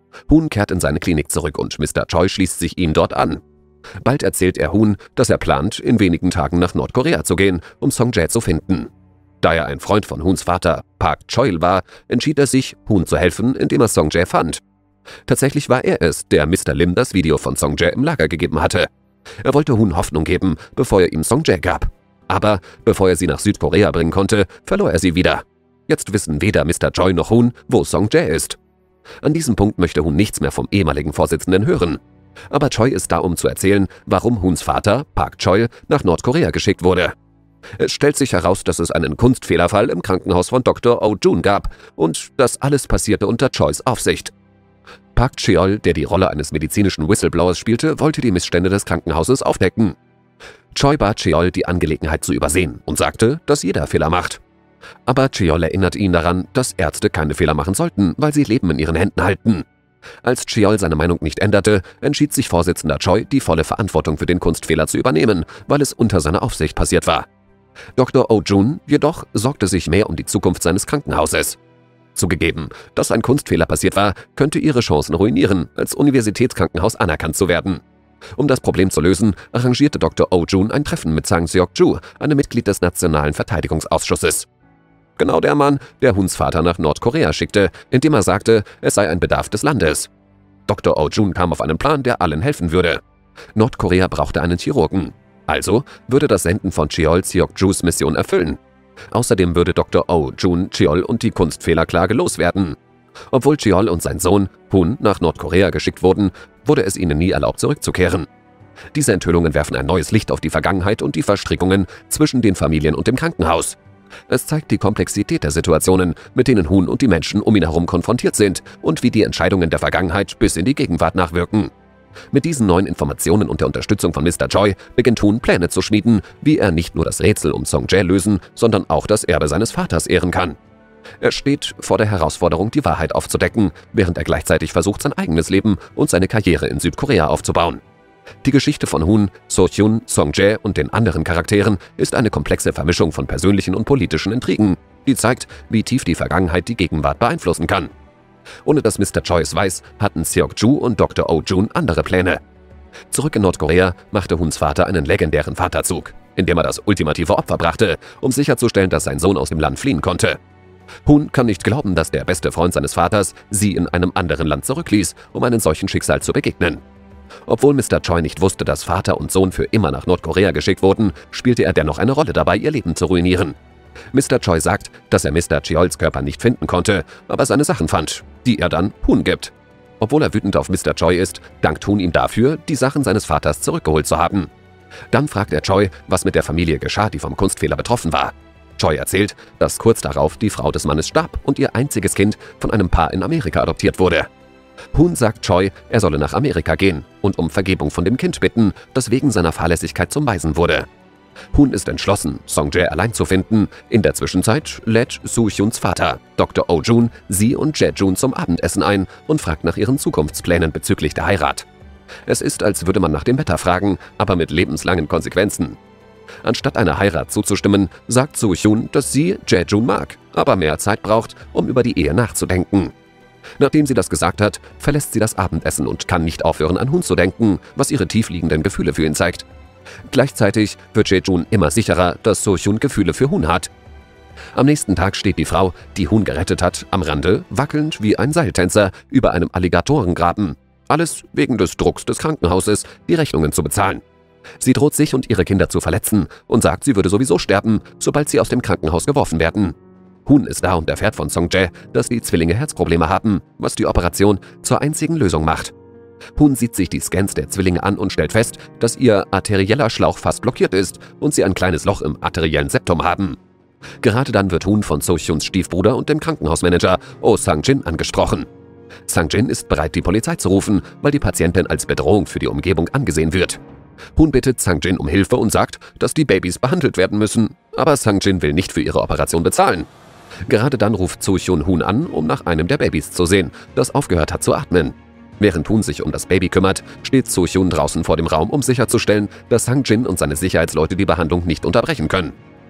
Hoon kehrt in seine Klinik zurück und Mister Choi schließt sich ihm dort an. Bald erzählt er Hoon, dass er plant, in wenigen Tagen nach Nordkorea zu gehen, um Song-jae zu finden. Da er ein Freund von Hoons Vater, Park Choil, war, entschied er sich, Hoon zu helfen, indem er Song-jae fand. Tatsächlich war er es, der Mister Lim das Video von Song-jae im Lager gegeben hatte. Er wollte Hoon Hoffnung geben, bevor er ihm Song-jae gab. Aber bevor er sie nach Südkorea bringen konnte, verlor er sie wieder. Jetzt wissen weder Mister Choi noch Hoon, wo Song-jae ist. An diesem Punkt möchte Hoon nichts mehr vom ehemaligen Vorsitzenden hören. Aber Choi ist da, um zu erzählen, warum Hoons Vater, Park Choil, nach Nordkorea geschickt wurde. Es stellt sich heraus, dass es einen Kunstfehlerfall im Krankenhaus von Doktor Oh Jun gab und das alles passierte unter Chois Aufsicht. Park Cheol, der die Rolle eines medizinischen Whistleblowers spielte, wollte die Missstände des Krankenhauses aufdecken. Choi bat Cheol, die Angelegenheit zu übersehen und sagte, dass jeder Fehler macht. Aber Cheol erinnert ihn daran, dass Ärzte keine Fehler machen sollten, weil sie Leben in ihren Händen halten. Als Cheol seine Meinung nicht änderte, entschied sich Vorsitzender Choi, die volle Verantwortung für den Kunstfehler zu übernehmen, weil es unter seiner Aufsicht passiert war. Doktor Oh Jun jedoch sorgte sich mehr um die Zukunft seines Krankenhauses. Zugegeben, dass ein Kunstfehler passiert war, könnte ihre Chancen ruinieren, als Universitätskrankenhaus anerkannt zu werden. Um das Problem zu lösen, arrangierte Doktor Oh Jun ein Treffen mit Sang Seok-ju, einem Mitglied des Nationalen Verteidigungsausschusses. Genau der Mann, der Hoons Vater nach Nordkorea schickte, indem er sagte, es sei ein Bedarf des Landes. Doktor Oh Jun kam auf einen Plan, der allen helfen würde. Nordkorea brauchte einen Chirurgen. Also würde das Senden von Cheol Seok-jus Mission erfüllen. Außerdem würde Doktor Oh Jun Cheol und die Kunstfehlerklage loswerden. Obwohl Cheol und sein Sohn Hoon nach Nordkorea geschickt wurden, wurde es ihnen nie erlaubt, zurückzukehren. Diese Enthüllungen werfen ein neues Licht auf die Vergangenheit und die Verstrickungen zwischen den Familien und dem Krankenhaus. Es zeigt die Komplexität der Situationen, mit denen Hoon und die Menschen um ihn herum konfrontiert sind und wie die Entscheidungen der Vergangenheit bis in die Gegenwart nachwirken. Mit diesen neuen Informationen und der Unterstützung von Mister Choi beginnt Hoon Pläne zu schmieden, wie er nicht nur das Rätsel um Song-jae lösen, sondern auch das Erbe seines Vaters ehren kann. Er steht vor der Herausforderung, die Wahrheit aufzudecken, während er gleichzeitig versucht, sein eigenes Leben und seine Karriere in Südkorea aufzubauen. Die Geschichte von Hoon, So-hyun, Song-jae und den anderen Charakteren ist eine komplexe Vermischung von persönlichen und politischen Intrigen, die zeigt, wie tief die Vergangenheit die Gegenwart beeinflussen kann. Ohne dass Mister Choi es weiß, hatten Seok-ju und Doktor Oh Jun andere Pläne. Zurück in Nordkorea machte Hoons Vater einen legendären Vaterzug, indem er das ultimative Opfer brachte, um sicherzustellen, dass sein Sohn aus dem Land fliehen konnte. Hoon kann nicht glauben, dass der beste Freund seines Vaters sie in einem anderen Land zurückließ, um einem solchen Schicksal zu begegnen. Obwohl Mister Choi nicht wusste, dass Vater und Sohn für immer nach Nordkorea geschickt wurden, spielte er dennoch eine Rolle dabei, ihr Leben zu ruinieren. Mister Choi sagt, dass er Mister Cheols Körper nicht finden konnte, aber seine Sachen fand, die er dann Hoon gibt. Obwohl er wütend auf Mister Choi ist, dankt Hoon ihm dafür, die Sachen seines Vaters zurückgeholt zu haben. Dann fragt er Choi, was mit der Familie geschah, die vom Kunstfehler betroffen war. Choi erzählt, dass kurz darauf die Frau des Mannes starb und ihr einziges Kind von einem Paar in Amerika adoptiert wurde. Hoon sagt Choi, er solle nach Amerika gehen und um Vergebung von dem Kind bitten, das wegen seiner Fahrlässigkeit zum Waisen wurde. Hoon ist entschlossen, Song-jae allein zu finden. In der Zwischenzeit lädt So-hyuns Vater, Doktor Oh Jun, sie und Jae-jun zum Abendessen ein und fragt nach ihren Zukunftsplänen bezüglich der Heirat. Es ist, als würde man nach dem Wetter fragen, aber mit lebenslangen Konsequenzen. Anstatt einer Heirat zuzustimmen, sagt So-hyun, dass sie Jae-jun mag, aber mehr Zeit braucht, um über die Ehe nachzudenken. Nachdem sie das gesagt hat, verlässt sie das Abendessen und kann nicht aufhören, an Hoon zu denken, was ihre tiefliegenden Gefühle für ihn zeigt. Gleichzeitig wird Jae-jun immer sicherer, dass So-hyun Gefühle für Hoon hat. Am nächsten Tag steht die Frau, die Hoon gerettet hat, am Rande, wackelnd wie ein Seiltänzer über einem Alligatorengraben. Alles wegen des Drucks des Krankenhauses, die Rechnungen zu bezahlen. Sie droht sich und ihre Kinder zu verletzen und sagt, sie würde sowieso sterben, sobald sie aus dem Krankenhaus geworfen werden. Hoon ist da und erfährt von Song-jae, dass die Zwillinge Herzprobleme haben, was die Operation zur einzigen Lösung macht. Hoon sieht sich die Scans der Zwillinge an und stellt fest, dass ihr arterieller Schlauch fast blockiert ist und sie ein kleines Loch im arteriellen Septum haben. Gerade dann wird Hoon von So-hyuns Stiefbruder und dem Krankenhausmanager Oh Sang-jin angesprochen. Sang-jin ist bereit, die Polizei zu rufen, weil die Patientin als Bedrohung für die Umgebung angesehen wird. Hoon bittet Sang-jin um Hilfe und sagt, dass die Babys behandelt werden müssen, aber Sang-jin will nicht für ihre Operation bezahlen. Gerade dann ruft So-hyun Hoon an, um nach einem der Babys zu sehen, das aufgehört hat zu atmen. Während Hoon sich um das Baby kümmert, steht So-hyun draußen vor dem Raum, um sicherzustellen, dass Sang-jin und seine Sicherheitsleute die Behandlung nicht unterbrechen können.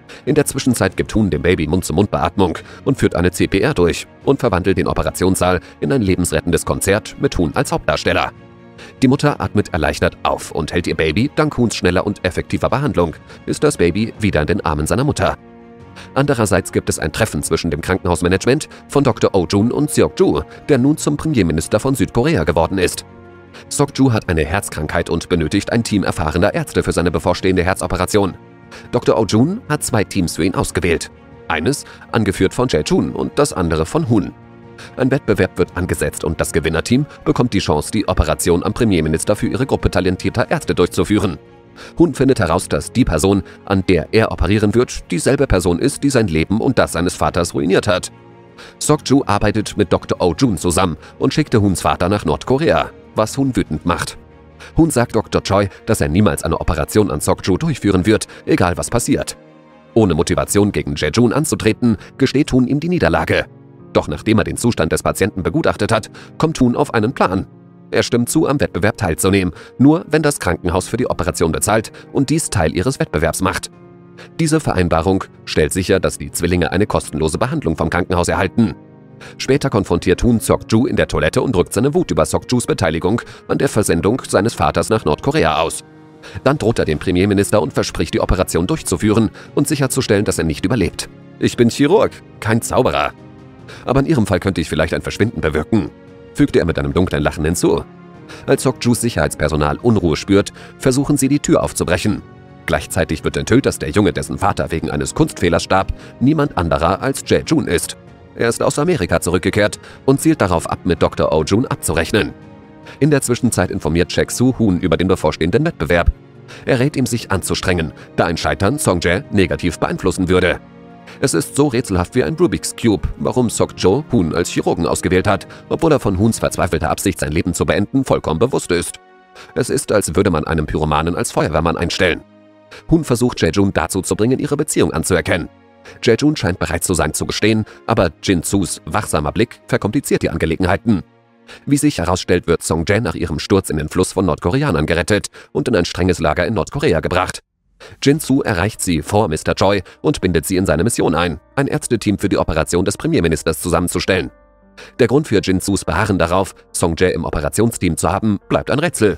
In der Zwischenzeit gibt Hun dem Baby Mund-zu-Mund-Beatmung und führt eine C P R durch und verwandelt den Operationssaal in ein lebensrettendes Konzert mit Hun als Hauptdarsteller. Die Mutter atmet erleichtert auf und hält ihr Baby, dank Huns schneller und effektiver Behandlung, ist das Baby wieder in den Armen seiner Mutter. Andererseits gibt es ein Treffen zwischen dem Krankenhausmanagement von Doktor Oh-jun und Seok-ju, der nun zum Premierminister von Südkorea geworden ist. Seok-ju hat eine Herzkrankheit und benötigt ein Team erfahrener Ärzte für seine bevorstehende Herzoperation. Doktor Oh-jun hat zwei Teams für ihn ausgewählt. Eines angeführt von Jae-jun und das andere von Hun. Ein Wettbewerb wird angesetzt und das Gewinnerteam bekommt die Chance, die Operation am Premierminister für ihre Gruppe talentierter Ärzte durchzuführen. Hun findet heraus, dass die Person, an der er operieren wird, dieselbe Person ist, die sein Leben und das seines Vaters ruiniert hat. Seok-ju arbeitet mit Doktor Oh-jun zusammen und schickte Huns Vater nach Nordkorea, was Hun wütend macht. Hun sagt Doktor Choi, dass er niemals eine Operation an Seok-ju durchführen wird, egal was passiert. Ohne Motivation gegen Jae-jun anzutreten, gesteht Hun ihm die Niederlage. Doch nachdem er den Zustand des Patienten begutachtet hat, kommt Hun auf einen Plan. Er stimmt zu, am Wettbewerb teilzunehmen, nur wenn das Krankenhaus für die Operation bezahlt und dies Teil ihres Wettbewerbs macht. Diese Vereinbarung stellt sicher, dass die Zwillinge eine kostenlose Behandlung vom Krankenhaus erhalten. Später konfrontiert Hun Seok-ju in der Toilette und drückt seine Wut über Seok-jus Beteiligung an der Versendung seines Vaters nach Nordkorea aus. Dann droht er dem Premierminister und verspricht, die Operation durchzuführen und sicherzustellen, dass er nicht überlebt. Ich bin Chirurg, kein Zauberer. Aber in Ihrem Fall könnte ich vielleicht ein Verschwinden bewirken, fügte er mit einem dunklen Lachen hinzu. Als Seok-jus Sicherheitspersonal Unruhe spürt, versuchen sie, die Tür aufzubrechen. Gleichzeitig wird enthüllt, dass der Junge, dessen Vater wegen eines Kunstfehlers starb, niemand anderer als Jae-jun ist. Er ist aus Amerika zurückgekehrt und zielt darauf ab, mit Doktor Oh-jun abzurechnen. In der Zwischenzeit informiert Chek-soo Hun über den bevorstehenden Wettbewerb. Er rät ihm, sich anzustrengen, da ein Scheitern Song-jae negativ beeinflussen würde. Es ist so rätselhaft wie ein Rubik's Cube, warum Seok-jo Hun als Chirurgen ausgewählt hat, obwohl er von Huns verzweifelter Absicht, sein Leben zu beenden, vollkommen bewusst ist. Es ist, als würde man einem Pyromanen als Feuerwehrmann einstellen. Hun versucht Jae-jun dazu zu bringen, ihre Beziehung anzuerkennen. Jae-jun scheint bereit zu sein, zu gestehen, aber Jin-Soos wachsamer Blick verkompliziert die Angelegenheiten. Wie sich herausstellt, wird Song-jae nach ihrem Sturz in den Fluss von Nordkoreanern gerettet und in ein strenges Lager in Nordkorea gebracht. Jin-soo erreicht sie vor Mister Choi und bindet sie in seine Mission ein, ein Ärzteteam für die Operation des Premierministers zusammenzustellen. Der Grund für Jin-soos Beharren darauf, Song-jae im Operationsteam zu haben, bleibt ein Rätsel.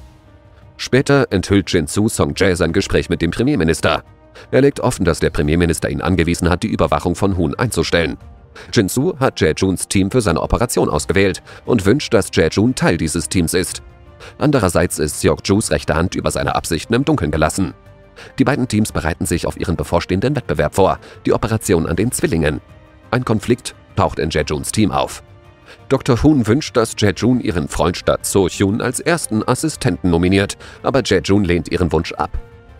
Später enthüllt Jin-soo Song-jae sein Gespräch mit dem Premierminister. Er legt offen, dass der Premierminister ihn angewiesen hat, die Überwachung von Hun einzustellen. Jin-soo hat Jae-juns Team für seine Operation ausgewählt und wünscht, dass Jae-jun Teil dieses Teams ist. Andererseits ist Seok-jus rechte Hand über seine Absichten im Dunkeln gelassen. Die beiden Teams bereiten sich auf ihren bevorstehenden Wettbewerb vor, die Operation an den Zwillingen. Ein Konflikt taucht in Jae-juns Team auf. Doktor Hun wünscht, dass Jae-jun ihren Freund statt So-hyun als ersten Assistenten nominiert, aber Jae-jun lehnt ihren Wunsch ab.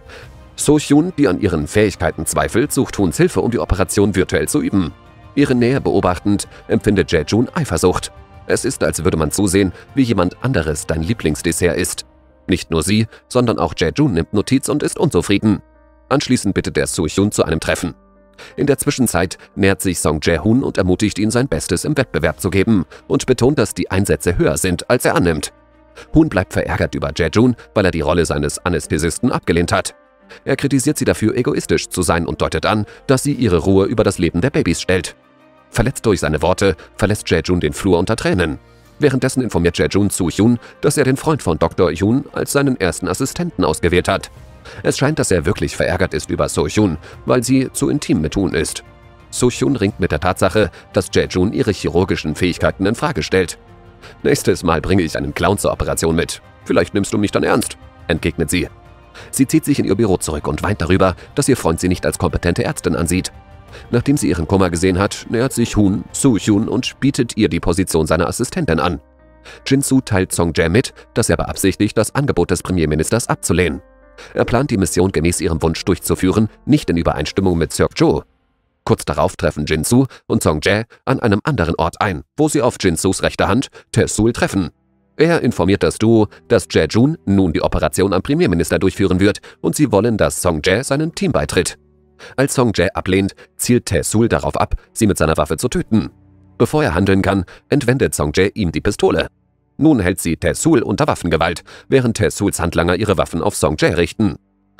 So-hyun, die an ihren Fähigkeiten zweifelt, sucht Huns Hilfe, um die Operation virtuell zu üben. Ihre Nähe beobachtend empfindet Jae-jun Eifersucht. Es ist, als würde man zusehen, wie jemand anderes dein Lieblingsdessert isst. Nicht nur sie, sondern auch Jae-jun nimmt Notiz und ist unzufrieden. Anschließend bittet er So-hyun zu einem Treffen. In der Zwischenzeit nähert sich Song-jae Hun und ermutigt ihn, sein Bestes im Wettbewerb zu geben und betont, dass die Einsätze höher sind, als er annimmt. Hun bleibt verärgert über Jae-jun, weil er die Rolle seines Anästhesisten abgelehnt hat. Er kritisiert sie dafür, egoistisch zu sein und deutet an, dass sie ihre Ruhe über das Leben der Babys stellt. Verletzt durch seine Worte verlässt Jae-jun den Flur unter Tränen. Währenddessen informiert Jae-jun So-hyun, dass er den Freund von Doktor Hyun als seinen ersten Assistenten ausgewählt hat. Es scheint, dass er wirklich verärgert ist über So-hyun, weil sie zu intim mit Hun ist. So-hyun ringt mit der Tatsache, dass Jae-jun ihre chirurgischen Fähigkeiten in Frage stellt. »Nächstes Mal bringe ich einen Clown zur Operation mit. Vielleicht nimmst du mich dann ernst«, entgegnet sie. Sie zieht sich in ihr Büro zurück und weint darüber, dass ihr Freund sie nicht als kompetente Ärztin ansieht. Nachdem sie ihren Kummer gesehen hat, nähert sich Hun So-hyun und bietet ihr die Position seiner Assistentin an. Jin-soo teilt Song-jae mit, dass er beabsichtigt, das Angebot des Premierministers abzulehnen. Er plant, die Mission gemäß ihrem Wunsch durchzuführen, nicht in Übereinstimmung mit Seok-jo. Kurz darauf treffen Jin-soo und Song-jae an einem anderen Ort ein, wo sie auf Jin-soos rechter Hand Tae-sul treffen. Er informiert das Duo, dass Jae-jun nun die Operation am Premierminister durchführen wird und sie wollen, dass Song-jae seinem Team beitritt. Als Song-jae ablehnt, zielt Tae-sul darauf ab, sie mit seiner Waffe zu töten. Bevor er handeln kann, entwendet Song-jae ihm die Pistole. Nun hält sie Tae-sul unter Waffengewalt, während Tae-suls Handlanger ihre Waffen auf Song-jae richten.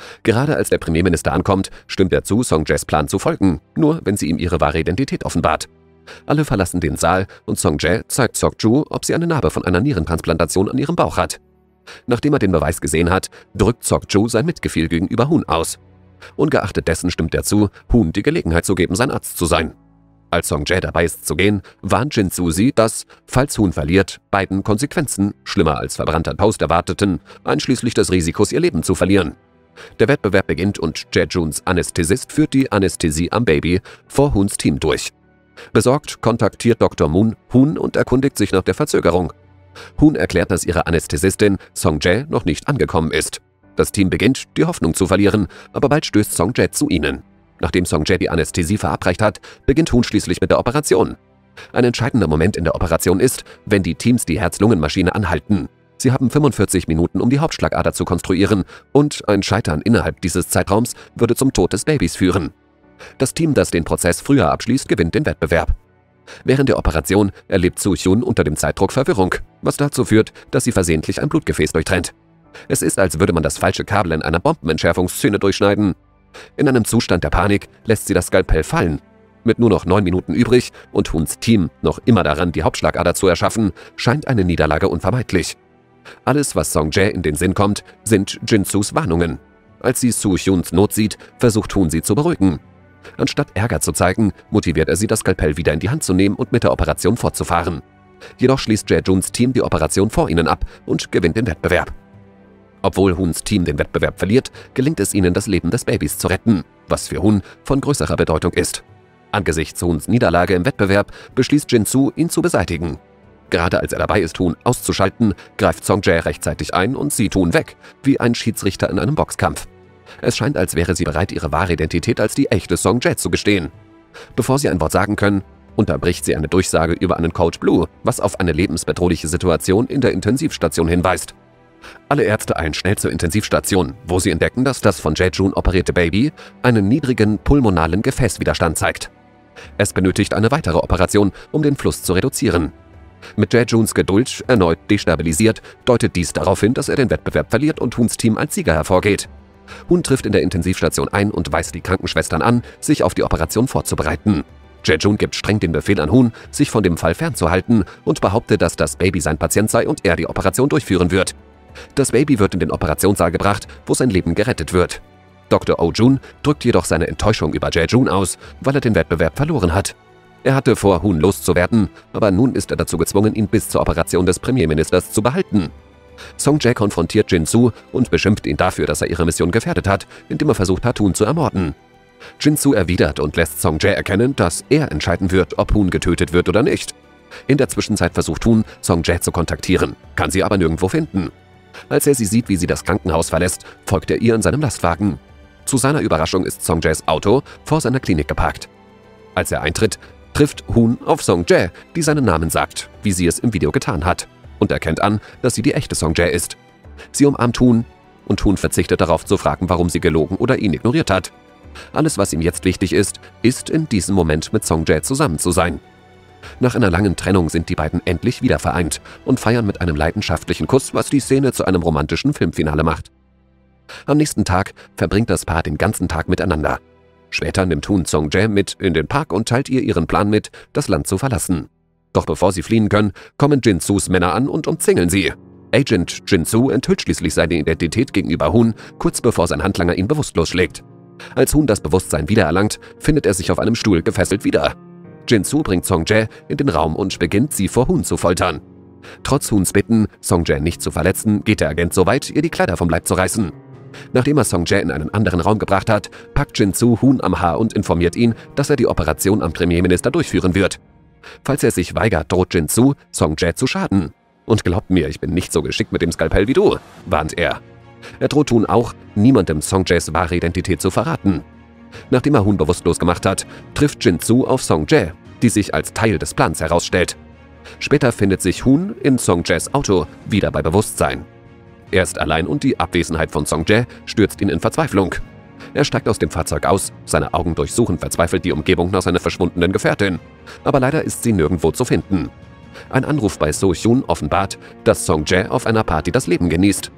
Gerade als der Premierminister ankommt, stimmt er zu, Song-Jaes Plan zu folgen, nur wenn sie ihm ihre wahre Identität offenbart. Alle verlassen den Saal und Song-Jae zeigt Sok-Ju, ob sie eine Narbe von einer Nierentransplantation an ihrem Bauch hat. Nachdem er den Beweis gesehen hat, drückt Sok-Ju sein Mitgefühl gegenüber Hoon aus. Ungeachtet dessen stimmt er zu, Hoon die Gelegenheit zu geben, sein Arzt zu sein. Als Song-Jae dabei ist zu gehen, warnt Jin-Soo sie, dass, falls Hoon verliert, beiden Konsequenzen, schlimmer als verbrannter Toast, erwarteten, einschließlich des Risikos, ihr Leben zu verlieren. Der Wettbewerb beginnt und Jae-Juns Anästhesist führt die Anästhesie am Baby vor Hoons Team durch. Besorgt kontaktiert Doktor Moon Hoon und erkundigt sich nach der Verzögerung. Hoon erklärt, dass ihre Anästhesistin Song-Jae noch nicht angekommen ist. Das Team beginnt, die Hoffnung zu verlieren, aber bald stößt Song-Jae zu ihnen. Nachdem Song-Jae die Anästhesie verabreicht hat, beginnt Hoon schließlich mit der Operation. Ein entscheidender Moment in der Operation ist, wenn die Teams die Herz-Lungen-Maschine anhalten. Sie haben fünfundvierzig Minuten, um die Hauptschlagader zu konstruieren, und ein Scheitern innerhalb dieses Zeitraums würde zum Tod des Babys führen. Das Team, das den Prozess früher abschließt, gewinnt den Wettbewerb. Während der Operation erlebt Soo-Hyun unter dem Zeitdruck Verwirrung, was dazu führt, dass sie versehentlich ein Blutgefäß durchtrennt. Es ist, als würde man das falsche Kabel in einer Bombenentschärfungsszene durchschneiden. In einem Zustand der Panik lässt sie das Skalpell fallen. Mit nur noch neun Minuten übrig und Hoons Team noch immer daran, die Hauptschlagader zu erschaffen, scheint eine Niederlage unvermeidlich. Alles, was Song-Jae in den Sinn kommt, sind Jin-Soos Warnungen. Als sie Soo-Hyuns Not sieht, versucht Hoon sie zu beruhigen. Anstatt Ärger zu zeigen, motiviert er sie, das Skalpell wieder in die Hand zu nehmen und mit der Operation fortzufahren. Jedoch schließt Jae-Juns Team die Operation vor ihnen ab und gewinnt den Wettbewerb. Obwohl Hoons Team den Wettbewerb verliert, gelingt es ihnen, das Leben des Babys zu retten, was für Hoon von größerer Bedeutung ist. Angesichts Hoons Niederlage im Wettbewerb beschließt Jin-Soo, ihn zu beseitigen. Gerade als er dabei ist, Hoon auszuschalten, greift Song-Jae rechtzeitig ein und zieht Hoon weg, wie ein Schiedsrichter in einem Boxkampf. Es scheint, als wäre sie bereit, ihre wahre Identität als die echte Song-Jae zu gestehen. Bevor sie ein Wort sagen können, unterbricht sie eine Durchsage über einen Code Blue, was auf eine lebensbedrohliche Situation in der Intensivstation hinweist. Alle Ärzte eilen schnell zur Intensivstation, wo sie entdecken, dass das von Jae-Jun operierte Baby einen niedrigen pulmonalen Gefäßwiderstand zeigt. Es benötigt eine weitere Operation, um den Fluss zu reduzieren. Mit Jae-Juns Geduld erneut destabilisiert, deutet dies darauf hin, dass er den Wettbewerb verliert und Hoons Team als Sieger hervorgeht. Hoon trifft in der Intensivstation ein und weist die Krankenschwestern an, sich auf die Operation vorzubereiten. Jae-Jun gibt streng den Befehl an Hoon, sich von dem Fall fernzuhalten und behauptet, dass das Baby sein Patient sei und er die Operation durchführen wird. Das Baby wird in den Operationssaal gebracht, wo sein Leben gerettet wird. Doktor Oh-Jun drückt jedoch seine Enttäuschung über Jae-Jun aus, weil er den Wettbewerb verloren hat. Er hatte vor, Hoon loszuwerden, aber nun ist er dazu gezwungen, ihn bis zur Operation des Premierministers zu behalten. Song-Jae konfrontiert Jin-Soo und beschimpft ihn dafür, dass er ihre Mission gefährdet hat, indem er versucht hat, Hoon zu ermorden. Jin-Soo erwidert und lässt Song-Jae erkennen, dass er entscheiden wird, ob Hoon getötet wird oder nicht. In der Zwischenzeit versucht Hoon, Song-Jae zu kontaktieren, kann sie aber nirgendwo finden. Als er sie sieht, wie sie das Krankenhaus verlässt, folgt er ihr in seinem Lastwagen. Zu seiner Überraschung ist Song-Jaes Auto vor seiner Klinik geparkt. Als er eintritt, trifft Hoon auf Song-Jae, die seinen Namen sagt, wie sie es im Video getan hat, und erkennt an, dass sie die echte Song-Jae ist. Sie umarmt Hoon und Hoon verzichtet darauf zu fragen, warum sie gelogen oder ihn ignoriert hat. Alles, was ihm jetzt wichtig ist, ist in diesem Moment mit Song-Jae zusammen zu sein. Nach einer langen Trennung sind die beiden endlich wieder vereint und feiern mit einem leidenschaftlichen Kuss, was die Szene zu einem romantischen Filmfinale macht. Am nächsten Tag verbringt das Paar den ganzen Tag miteinander. Später nimmt Hoon Song-Jae mit in den Park und teilt ihr ihren Plan mit, das Land zu verlassen. Doch bevor sie fliehen können, kommen Jin-Soos Männer an und umzingeln sie. Agent Jin-Soo enthüllt schließlich seine Identität gegenüber Hoon, kurz bevor sein Handlanger ihn bewusstlos schlägt. Als Hoon das Bewusstsein wiedererlangt, findet er sich auf einem Stuhl gefesselt wieder. Jin-Soo bringt Song-Jae in den Raum und beginnt, sie vor Hoon zu foltern. Trotz Hoons Bitten, Song-Jae nicht zu verletzen, geht der Agent so weit, ihr die Kleider vom Leib zu reißen. Nachdem er Song-Jae in einen anderen Raum gebracht hat, packt Jin-Soo Hoon am Haar und informiert ihn, dass er die Operation am Premierminister durchführen wird. Falls er sich weigert, droht Jin-Soo, Song-Jae zu schaden. Und glaubt mir, ich bin nicht so geschickt mit dem Skalpell wie du, warnt er. Er droht Hoon auch, niemandem Song-Jaes wahre Identität zu verraten. Nachdem er Hoon bewusstlos gemacht hat, trifft Jin-Soo auf Song-Jae, die sich als Teil des Plans herausstellt. Später findet sich Hoon in Song-Jaes Auto wieder bei Bewusstsein. Er ist allein und die Abwesenheit von Song-Jae stürzt ihn in Verzweiflung. Er steigt aus dem Fahrzeug aus, seine Augen durchsuchen verzweifelt die Umgebung nach seiner verschwundenen Gefährtin. Aber leider ist sie nirgendwo zu finden. Ein Anruf bei Soo-Hyun offenbart, dass Song-Jae auf einer Party das Leben genießt.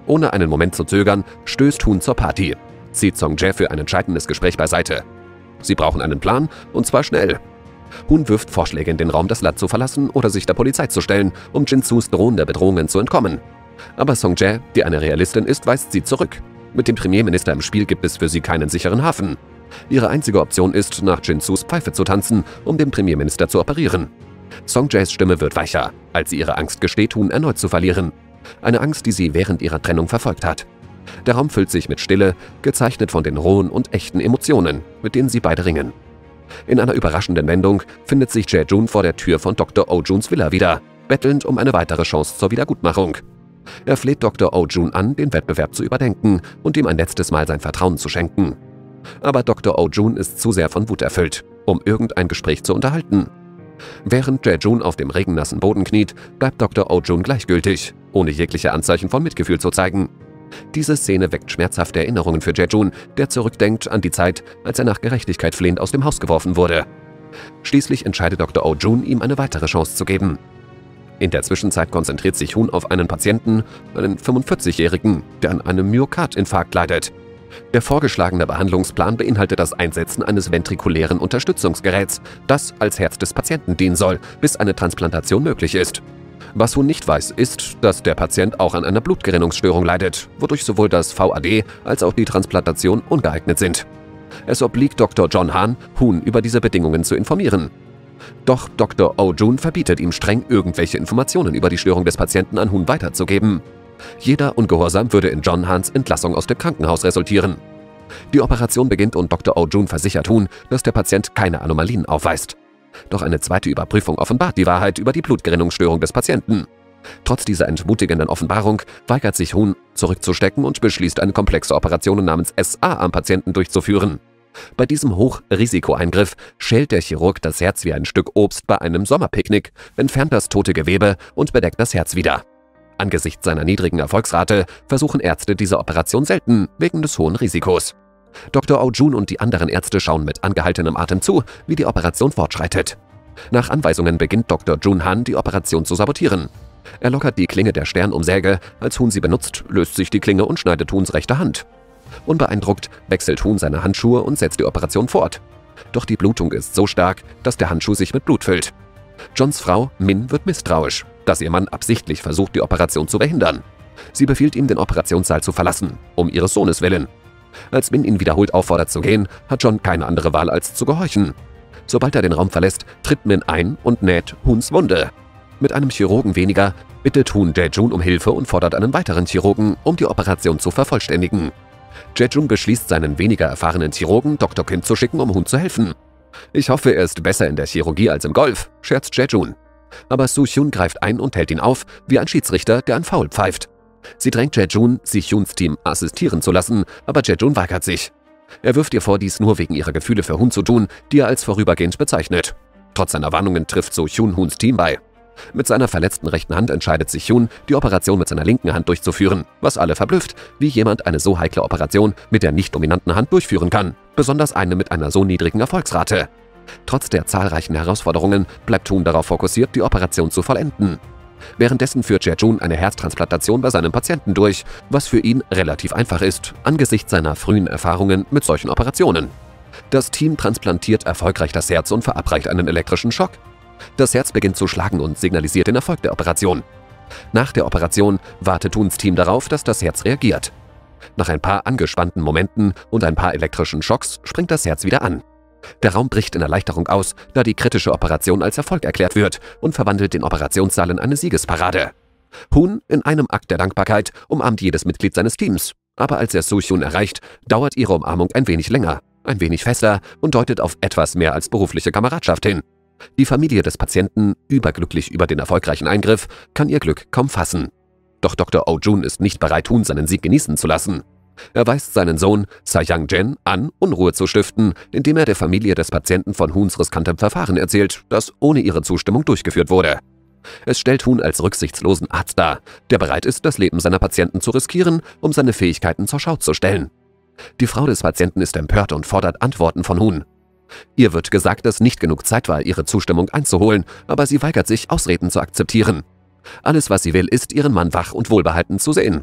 Ohne einen Moment zu zögern, stößt Hoon zur Party, zieht Song-jae für ein entscheidendes Gespräch beiseite. Sie brauchen einen Plan, und zwar schnell. Hoon wirft Vorschläge in den Raum, das Land zu verlassen oder sich der Polizei zu stellen, um Jin-Soos drohende Bedrohungen zu entkommen. Aber Song-jae, die eine Realistin ist, weist sie zurück. Mit dem Premierminister im Spiel gibt es für sie keinen sicheren Hafen. Ihre einzige Option ist, nach Jin-Soos Pfeife zu tanzen, um den Premierminister zu operieren. Song-jaes Stimme wird weicher, als sie ihre Angst gesteht, Hoon erneut zu verlieren. Eine Angst, die sie während ihrer Trennung verfolgt hat. Der Raum füllt sich mit Stille, gezeichnet von den rohen und echten Emotionen, mit denen sie beide ringen. In einer überraschenden Wendung findet sich Jae-Jun vor der Tür von Doktor Oh-Juns Villa wieder, bettelnd um eine weitere Chance zur Wiedergutmachung. Er fleht Doktor Oh-Jun an, den Wettbewerb zu überdenken und ihm ein letztes Mal sein Vertrauen zu schenken. Aber Doktor Oh-Jun ist zu sehr von Wut erfüllt, um irgendein Gespräch zu unterhalten. Während Jae-Jun auf dem regennassen Boden kniet, bleibt Doktor Oh-Jun gleichgültig, ohne jegliche Anzeichen von Mitgefühl zu zeigen. Diese Szene weckt schmerzhafte Erinnerungen für Jae-Jun, der zurückdenkt an die Zeit, als er nach Gerechtigkeit flehend aus dem Haus geworfen wurde. Schließlich entscheidet Doktor Oh-Jun, ihm eine weitere Chance zu geben. In der Zwischenzeit konzentriert sich Hoon auf einen Patienten, einen fünfundvierzigjährigen, der an einem Myokardinfarkt leidet. Der vorgeschlagene Behandlungsplan beinhaltet das Einsetzen eines ventrikulären Unterstützungsgeräts, das als Herz des Patienten dienen soll, bis eine Transplantation möglich ist. Was Hoon nicht weiß, ist, dass der Patient auch an einer Blutgerinnungsstörung leidet, wodurch sowohl das V A D als auch die Transplantation ungeeignet sind. Es obliegt Doktor John Han, Hoon über diese Bedingungen zu informieren. Doch Doktor Oh-Jun verbietet ihm streng, irgendwelche Informationen über die Störung des Patienten an Hoon weiterzugeben. Jeder Ungehorsam würde in John Hans Entlassung aus dem Krankenhaus resultieren. Die Operation beginnt und Doktor Oh-Jun versichert Hoon, dass der Patient keine Anomalien aufweist. Doch eine zweite Überprüfung offenbart die Wahrheit über die Blutgerinnungsstörung des Patienten. Trotz dieser entmutigenden Offenbarung weigert sich Hoon, zurückzustecken und beschließt, eine komplexe Operation namens S A am Patienten durchzuführen. Bei diesem Hochrisikoeingriff schält der Chirurg das Herz wie ein Stück Obst bei einem Sommerpicknick, entfernt das tote Gewebe und bedeckt das Herz wieder. Angesichts seiner niedrigen Erfolgsrate versuchen Ärzte diese Operation selten, wegen des hohen Risikos. Doktor Oh-Jun und die anderen Ärzte schauen mit angehaltenem Atem zu, wie die Operation fortschreitet. Nach Anweisungen beginnt Doktor Jun Han, die Operation zu sabotieren. Er lockert die Klinge der Sternumsäge, als Hoon sie benutzt, löst sich die Klinge und schneidet Hoons rechte Hand. Unbeeindruckt wechselt Hoon seine Handschuhe und setzt die Operation fort. Doch die Blutung ist so stark, dass der Handschuh sich mit Blut füllt. Johns Frau Min wird misstrauisch, dass ihr Mann absichtlich versucht, die Operation zu verhindern. Sie befiehlt ihm, den Operationssaal zu verlassen, um ihres Sohnes willen. Als Min ihn wiederholt auffordert zu gehen, hat John keine andere Wahl als zu gehorchen. Sobald er den Raum verlässt, tritt Min ein und näht Hoons Wunde. Mit einem Chirurgen weniger bittet Hoon Jae-Jun um Hilfe und fordert einen weiteren Chirurgen, um die Operation zu vervollständigen. Jae-Jun beschließt, seinen weniger erfahrenen Chirurgen Doktor Kim zu schicken, um Hoon zu helfen. »Ich hoffe, er ist besser in der Chirurgie als im Golf«, scherzt Jae-Jun. Aber Soo-Hyun greift ein und hält ihn auf, wie ein Schiedsrichter, der ein Foul pfeift. Sie drängt Jae-Jun, sich Hyuns Team assistieren zu lassen, aber Jae-Jun weigert sich. Er wirft ihr vor, dies nur wegen ihrer Gefühle für Hoon zu tun, die er als vorübergehend bezeichnet. Trotz seiner Warnungen trifft Soo-Hyun Hoons Team bei. Mit seiner verletzten rechten Hand entscheidet sich Hyun, die Operation mit seiner linken Hand durchzuführen, was alle verblüfft, wie jemand eine so heikle Operation mit der nicht dominanten Hand durchführen kann, besonders eine mit einer so niedrigen Erfolgsrate. Trotz der zahlreichen Herausforderungen bleibt Hoon darauf fokussiert, die Operation zu vollenden. Währenddessen führt Jae-Jun eine Herztransplantation bei seinem Patienten durch, was für ihn relativ einfach ist, angesichts seiner frühen Erfahrungen mit solchen Operationen. Das Team transplantiert erfolgreich das Herz und verabreicht einen elektrischen Schock. Das Herz beginnt zu schlagen und signalisiert den Erfolg der Operation. Nach der Operation wartet Hoons Team darauf, dass das Herz reagiert. Nach ein paar angespannten Momenten und ein paar elektrischen Schocks springt das Herz wieder an. Der Raum bricht in Erleichterung aus, da die kritische Operation als Erfolg erklärt wird und verwandelt den Operationssaal in eine Siegesparade. Hoon, in einem Akt der Dankbarkeit, umarmt jedes Mitglied seines Teams. Aber als er Soo-Hyun erreicht, dauert ihre Umarmung ein wenig länger, ein wenig fester und deutet auf etwas mehr als berufliche Kameradschaft hin. Die Familie des Patienten, überglücklich über den erfolgreichen Eingriff, kann ihr Glück kaum fassen. Doch Doktor Oh-Jun ist nicht bereit, Hoon seinen Sieg genießen zu lassen. Er weist seinen Sohn Sa-Young-Jen an, Unruhe zu stiften, indem er der Familie des Patienten von Hoons riskantem Verfahren erzählt, das ohne ihre Zustimmung durchgeführt wurde. Es stellt Hoon als rücksichtslosen Arzt dar, der bereit ist, das Leben seiner Patienten zu riskieren, um seine Fähigkeiten zur Schau zu stellen. Die Frau des Patienten ist empört und fordert Antworten von Hoon. Ihr wird gesagt, dass nicht genug Zeit war, ihre Zustimmung einzuholen, aber sie weigert sich, Ausreden zu akzeptieren. Alles, was sie will, ist, ihren Mann wach und wohlbehalten zu sehen.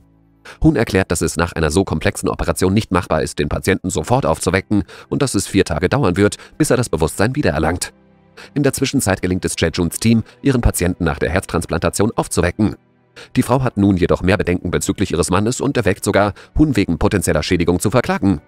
Hun erklärt, dass es nach einer so komplexen Operation nicht machbar ist, den Patienten sofort aufzuwecken und dass es vier Tage dauern wird, bis er das Bewusstsein wiedererlangt. In der Zwischenzeit gelingt es Jae-juns Team, ihren Patienten nach der Herztransplantation aufzuwecken. Die Frau hat nun jedoch mehr Bedenken bezüglich ihres Mannes und erwägt sogar, Hun wegen potenzieller Schädigung zu verklagen.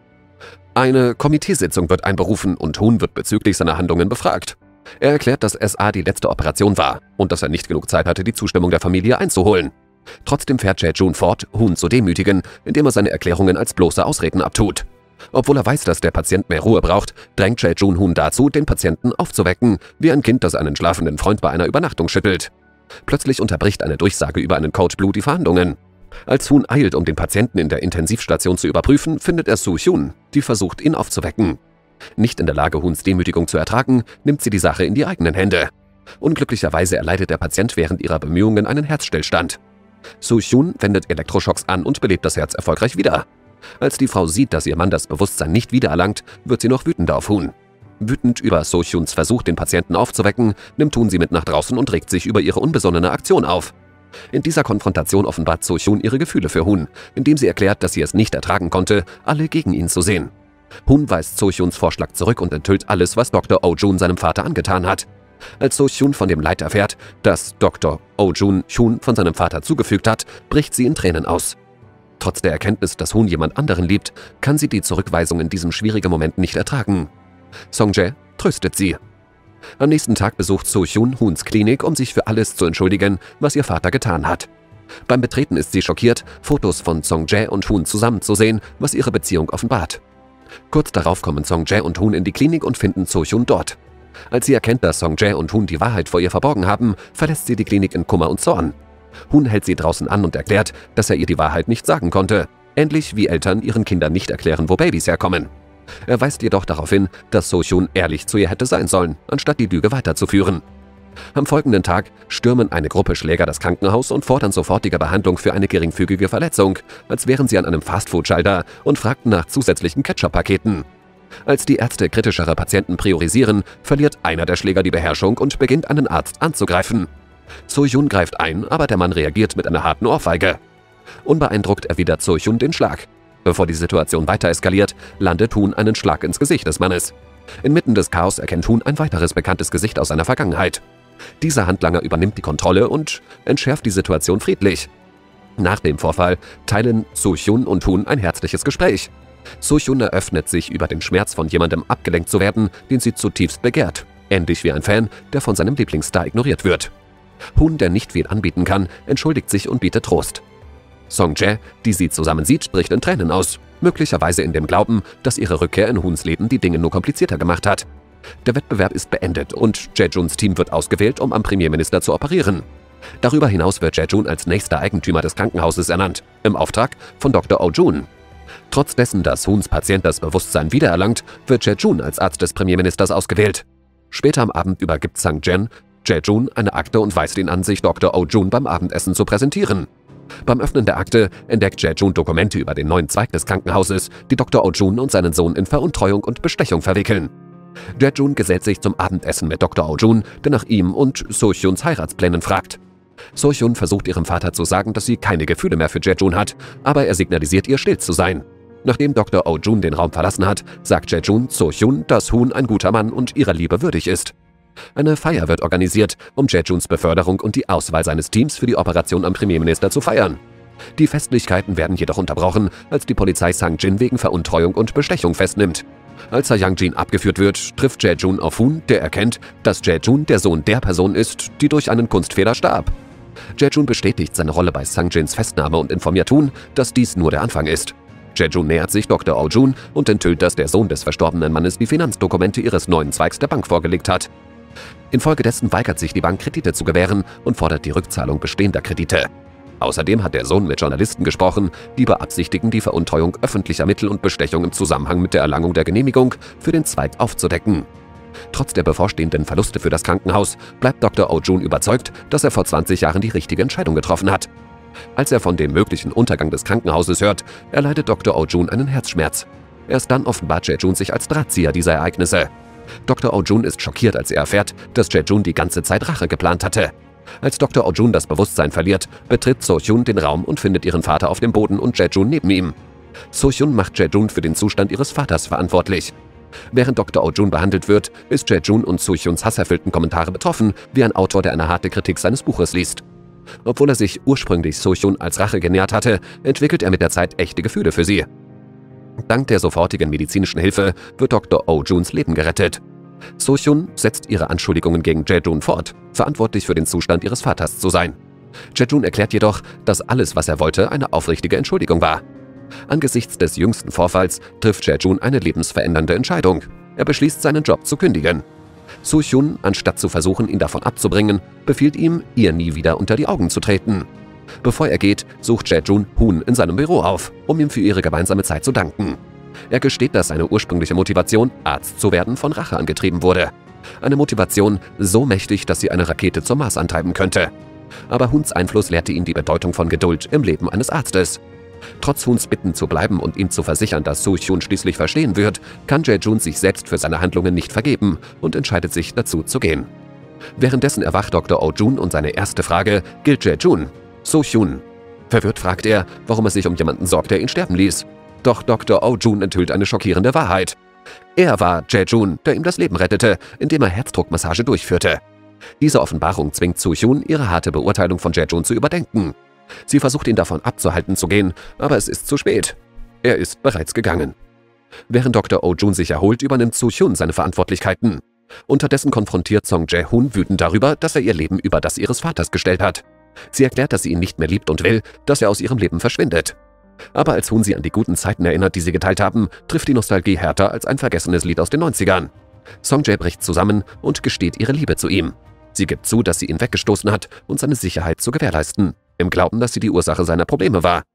Eine Komiteesitzung wird einberufen und Hun wird bezüglich seiner Handlungen befragt. Er erklärt, dass S A die letzte Operation war und dass er nicht genug Zeit hatte, die Zustimmung der Familie einzuholen. Trotzdem fährt Jae-jun fort, Hun zu demütigen, indem er seine Erklärungen als bloße Ausreden abtut. Obwohl er weiß, dass der Patient mehr Ruhe braucht, drängt Jae-jun Hun dazu, den Patienten aufzuwecken, wie ein Kind, das einen schlafenden Freund bei einer Übernachtung schüttelt. Plötzlich unterbricht eine Durchsage über einen Code Blue die Verhandlungen. Als Hun eilt, um den Patienten in der Intensivstation zu überprüfen, findet er Soo-hyun, die versucht, ihn aufzuwecken. Nicht in der Lage, Huns Demütigung zu ertragen, nimmt sie die Sache in die eigenen Hände. Unglücklicherweise erleidet der Patient während ihrer Bemühungen einen Herzstillstand. Soo-hyun wendet Elektroschocks an und belebt das Herz erfolgreich wieder. Als die Frau sieht, dass ihr Mann das Bewusstsein nicht wiedererlangt, wird sie noch wütender auf Hun. Wütend über Soo-hyuns Versuch, den Patienten aufzuwecken, nimmt Hun sie mit nach draußen und regt sich über ihre unbesonnene Aktion auf. In dieser Konfrontation offenbart Soo-hyun ihre Gefühle für Hun, indem sie erklärt, dass sie es nicht ertragen konnte, alle gegen ihn zu sehen. Hun weist Soo-hyuns Vorschlag zurück und enthüllt alles, was Doktor Oh-jun seinem Vater angetan hat. Als Soo-hyun von dem Leid erfährt, das Doktor Oh-jun Hyun von seinem Vater zugefügt hat, bricht sie in Tränen aus. Trotz der Erkenntnis, dass Hun jemand anderen liebt, kann sie die Zurückweisung in diesem schwierigen Moment nicht ertragen. Song-jae tröstet sie. Am nächsten Tag besucht Soo-hyun Huns Klinik, um sich für alles zu entschuldigen, was ihr Vater getan hat. Beim Betreten ist sie schockiert, Fotos von Song-jae und Hun zusammen zu sehen, was ihre Beziehung offenbart. Kurz darauf kommen Song-jae und Hun in die Klinik und finden Soo-hyun dort. Als sie erkennt, dass Song-jae und Hun die Wahrheit vor ihr verborgen haben, verlässt sie die Klinik in Kummer und Zorn. Hun hält sie draußen an und erklärt, dass er ihr die Wahrheit nicht sagen konnte, ähnlich wie Eltern ihren Kindern nicht erklären, wo Babys herkommen. Er weist jedoch darauf hin, dass Soo-hyun ehrlich zu ihr hätte sein sollen, anstatt die Lüge weiterzuführen. Am folgenden Tag stürmen eine Gruppe Schläger das Krankenhaus und fordern sofortige Behandlung für eine geringfügige Verletzung, als wären sie an einem Fastfood-Schalter und fragten nach zusätzlichen Ketchup-Paketen. Als die Ärzte kritischere Patienten priorisieren, verliert einer der Schläger die Beherrschung und beginnt, einen Arzt anzugreifen. Soo-hyun greift ein, aber der Mann reagiert mit einer harten Ohrfeige. Unbeeindruckt erwidert Soo-hyun den Schlag. Bevor die Situation weiter eskaliert, landet Hun einen Schlag ins Gesicht des Mannes. Inmitten des Chaos erkennt Hun ein weiteres bekanntes Gesicht aus seiner Vergangenheit. Dieser Handlanger übernimmt die Kontrolle und entschärft die Situation friedlich. Nach dem Vorfall teilen Soo-hyun und Hun ein herzliches Gespräch. Soo-hyun eröffnet sich über den Schmerz, von jemandem abgelenkt zu werden, den sie zutiefst begehrt. Ähnlich wie ein Fan, der von seinem Lieblingsstar ignoriert wird. Hun, der nicht viel anbieten kann, entschuldigt sich und bietet Trost. Song-jae, die sie zusammen sieht, bricht in Tränen aus, möglicherweise in dem Glauben, dass ihre Rückkehr in Huns Leben die Dinge nur komplizierter gemacht hat. Der Wettbewerb ist beendet und Jae-juns Team wird ausgewählt, um am Premierminister zu operieren. Darüber hinaus wird Jae-jun als nächster Eigentümer des Krankenhauses ernannt, im Auftrag von Doktor Oh-jun. Trotz dessen, dass Huns Patient das Bewusstsein wiedererlangt, wird Jae-jun als Arzt des Premierministers ausgewählt. Später am Abend übergibt Sang-jen Jae-jun eine Akte und weist ihn an, sich Doktor Oh-jun beim Abendessen zu präsentieren. Beim Öffnen der Akte entdeckt Jae-jun Dokumente über den neuen Zweig des Krankenhauses, die Doktor Oh-jun und seinen Sohn in Veruntreuung und Bestechung verwickeln. Jae-jun gesellt sich zum Abendessen mit Doktor Oh-jun, der nach ihm und Soo-hyuns Heiratsplänen fragt. Soo-hyun versucht ihrem Vater zu sagen, dass sie keine Gefühle mehr für Jae-jun hat, aber er signalisiert ihr, still zu sein. Nachdem Doktor Oh-jun den Raum verlassen hat, sagt Jae-jun Soo-hyun, dass Hun ein guter Mann und ihrer Liebe würdig ist. Eine Feier wird organisiert, um Jae-juns Beförderung und die Auswahl seines Teams für die Operation am Premierminister zu feiern. Die Festlichkeiten werden jedoch unterbrochen, als die Polizei Sang-jin wegen Veruntreuung und Bestechung festnimmt. Als Sang-jin abgeführt wird, trifft Jae-jun auf Hun, der erkennt, dass Jae-jun der Sohn der Person ist, die durch einen Kunstfehler starb. Jae-jun bestätigt seine Rolle bei Sang-jins Festnahme und informiert Hun, dass dies nur der Anfang ist. Jae-jun nähert sich Doktor Oh-jun und enthüllt, dass der Sohn des verstorbenen Mannes die Finanzdokumente ihres neuen Zweigs der Bank vorgelegt hat. Infolgedessen weigert sich die Bank, Kredite zu gewähren und fordert die Rückzahlung bestehender Kredite. Außerdem hat der Sohn mit Journalisten gesprochen, die beabsichtigen, die Veruntreuung öffentlicher Mittel und Bestechung im Zusammenhang mit der Erlangung der Genehmigung für den Zweig aufzudecken. Trotz der bevorstehenden Verluste für das Krankenhaus bleibt Doktor Oh-jun überzeugt, dass er vor zwanzig Jahren die richtige Entscheidung getroffen hat. Als er von dem möglichen Untergang des Krankenhauses hört, erleidet Doktor Oh-jun einen Herzschmerz. Erst dann offenbart Jae-jun sich als Drahtzieher dieser Ereignisse. Doktor Oh-jun ist schockiert, als er erfährt, dass Jae-jun die ganze Zeit Rache geplant hatte. Als Doktor Oh-jun das Bewusstsein verliert, betritt So-hyun den Raum und findet ihren Vater auf dem Boden und Jae-jun neben ihm. So-hyun macht Jae-jun für den Zustand ihres Vaters verantwortlich. Während Doktor Oh-jun behandelt wird, ist Jae-jun und So-hyuns hasserfüllten Kommentare betroffen, wie ein Autor, der eine harte Kritik seines Buches liest. Obwohl er sich ursprünglich So-hyun als Rache genährt hatte, entwickelt er mit der Zeit echte Gefühle für sie. Dank der sofortigen medizinischen Hilfe wird Doktor Oh-juns Leben gerettet. So-hyun setzt ihre Anschuldigungen gegen Jae-jun fort, verantwortlich für den Zustand ihres Vaters zu sein. Jae-jun erklärt jedoch, dass alles, was er wollte, eine aufrichtige Entschuldigung war. Angesichts des jüngsten Vorfalls trifft Jae-jun eine lebensverändernde Entscheidung. Er beschließt, seinen Job zu kündigen. So-hyun, anstatt zu versuchen, ihn davon abzubringen, befiehlt ihm, ihr nie wieder unter die Augen zu treten. Bevor er geht, sucht Jae-jun Hoon in seinem Büro auf, um ihm für ihre gemeinsame Zeit zu danken. Er gesteht, dass seine ursprüngliche Motivation, Arzt zu werden, von Rache angetrieben wurde. Eine Motivation so mächtig, dass sie eine Rakete zum Mars antreiben könnte. Aber Hoons Einfluss lehrte ihn die Bedeutung von Geduld im Leben eines Arztes. Trotz Hoons Bitten zu bleiben und ihm zu versichern, dass So-hyun schließlich verstehen wird, kann Jae-jun sich selbst für seine Handlungen nicht vergeben und entscheidet sich dazu zu gehen. Währenddessen erwacht Doktor Oh-jun und seine erste Frage gilt Jae-jun. So-hyun. Verwirrt fragt er, warum er sich um jemanden sorgt, der ihn sterben ließ. Doch Doktor Oh-jun enthüllt eine schockierende Wahrheit. Er war Jae-jun, der ihm das Leben rettete, indem er Herzdruckmassage durchführte. Diese Offenbarung zwingt So-hyun, ihre harte Beurteilung von Jae-jun zu überdenken. Sie versucht, ihn davon abzuhalten zu gehen, aber es ist zu spät. Er ist bereits gegangen. Während Doktor Oh-jun sich erholt, übernimmt So-hyun seine Verantwortlichkeiten. Unterdessen konfrontiert Song Jae-hoon wütend darüber, dass er ihr Leben über das ihres Vaters gestellt hat. Sie erklärt, dass sie ihn nicht mehr liebt und will, dass er aus ihrem Leben verschwindet. Aber als Hoon sie an die guten Zeiten erinnert, die sie geteilt haben, trifft die Nostalgie härter als ein vergessenes Lied aus den neunzigern. Song-jae bricht zusammen und gesteht ihre Liebe zu ihm. Sie gibt zu, dass sie ihn weggestoßen hat und seine Sicherheit zu gewährleisten, im Glauben, dass sie die Ursache seiner Probleme war.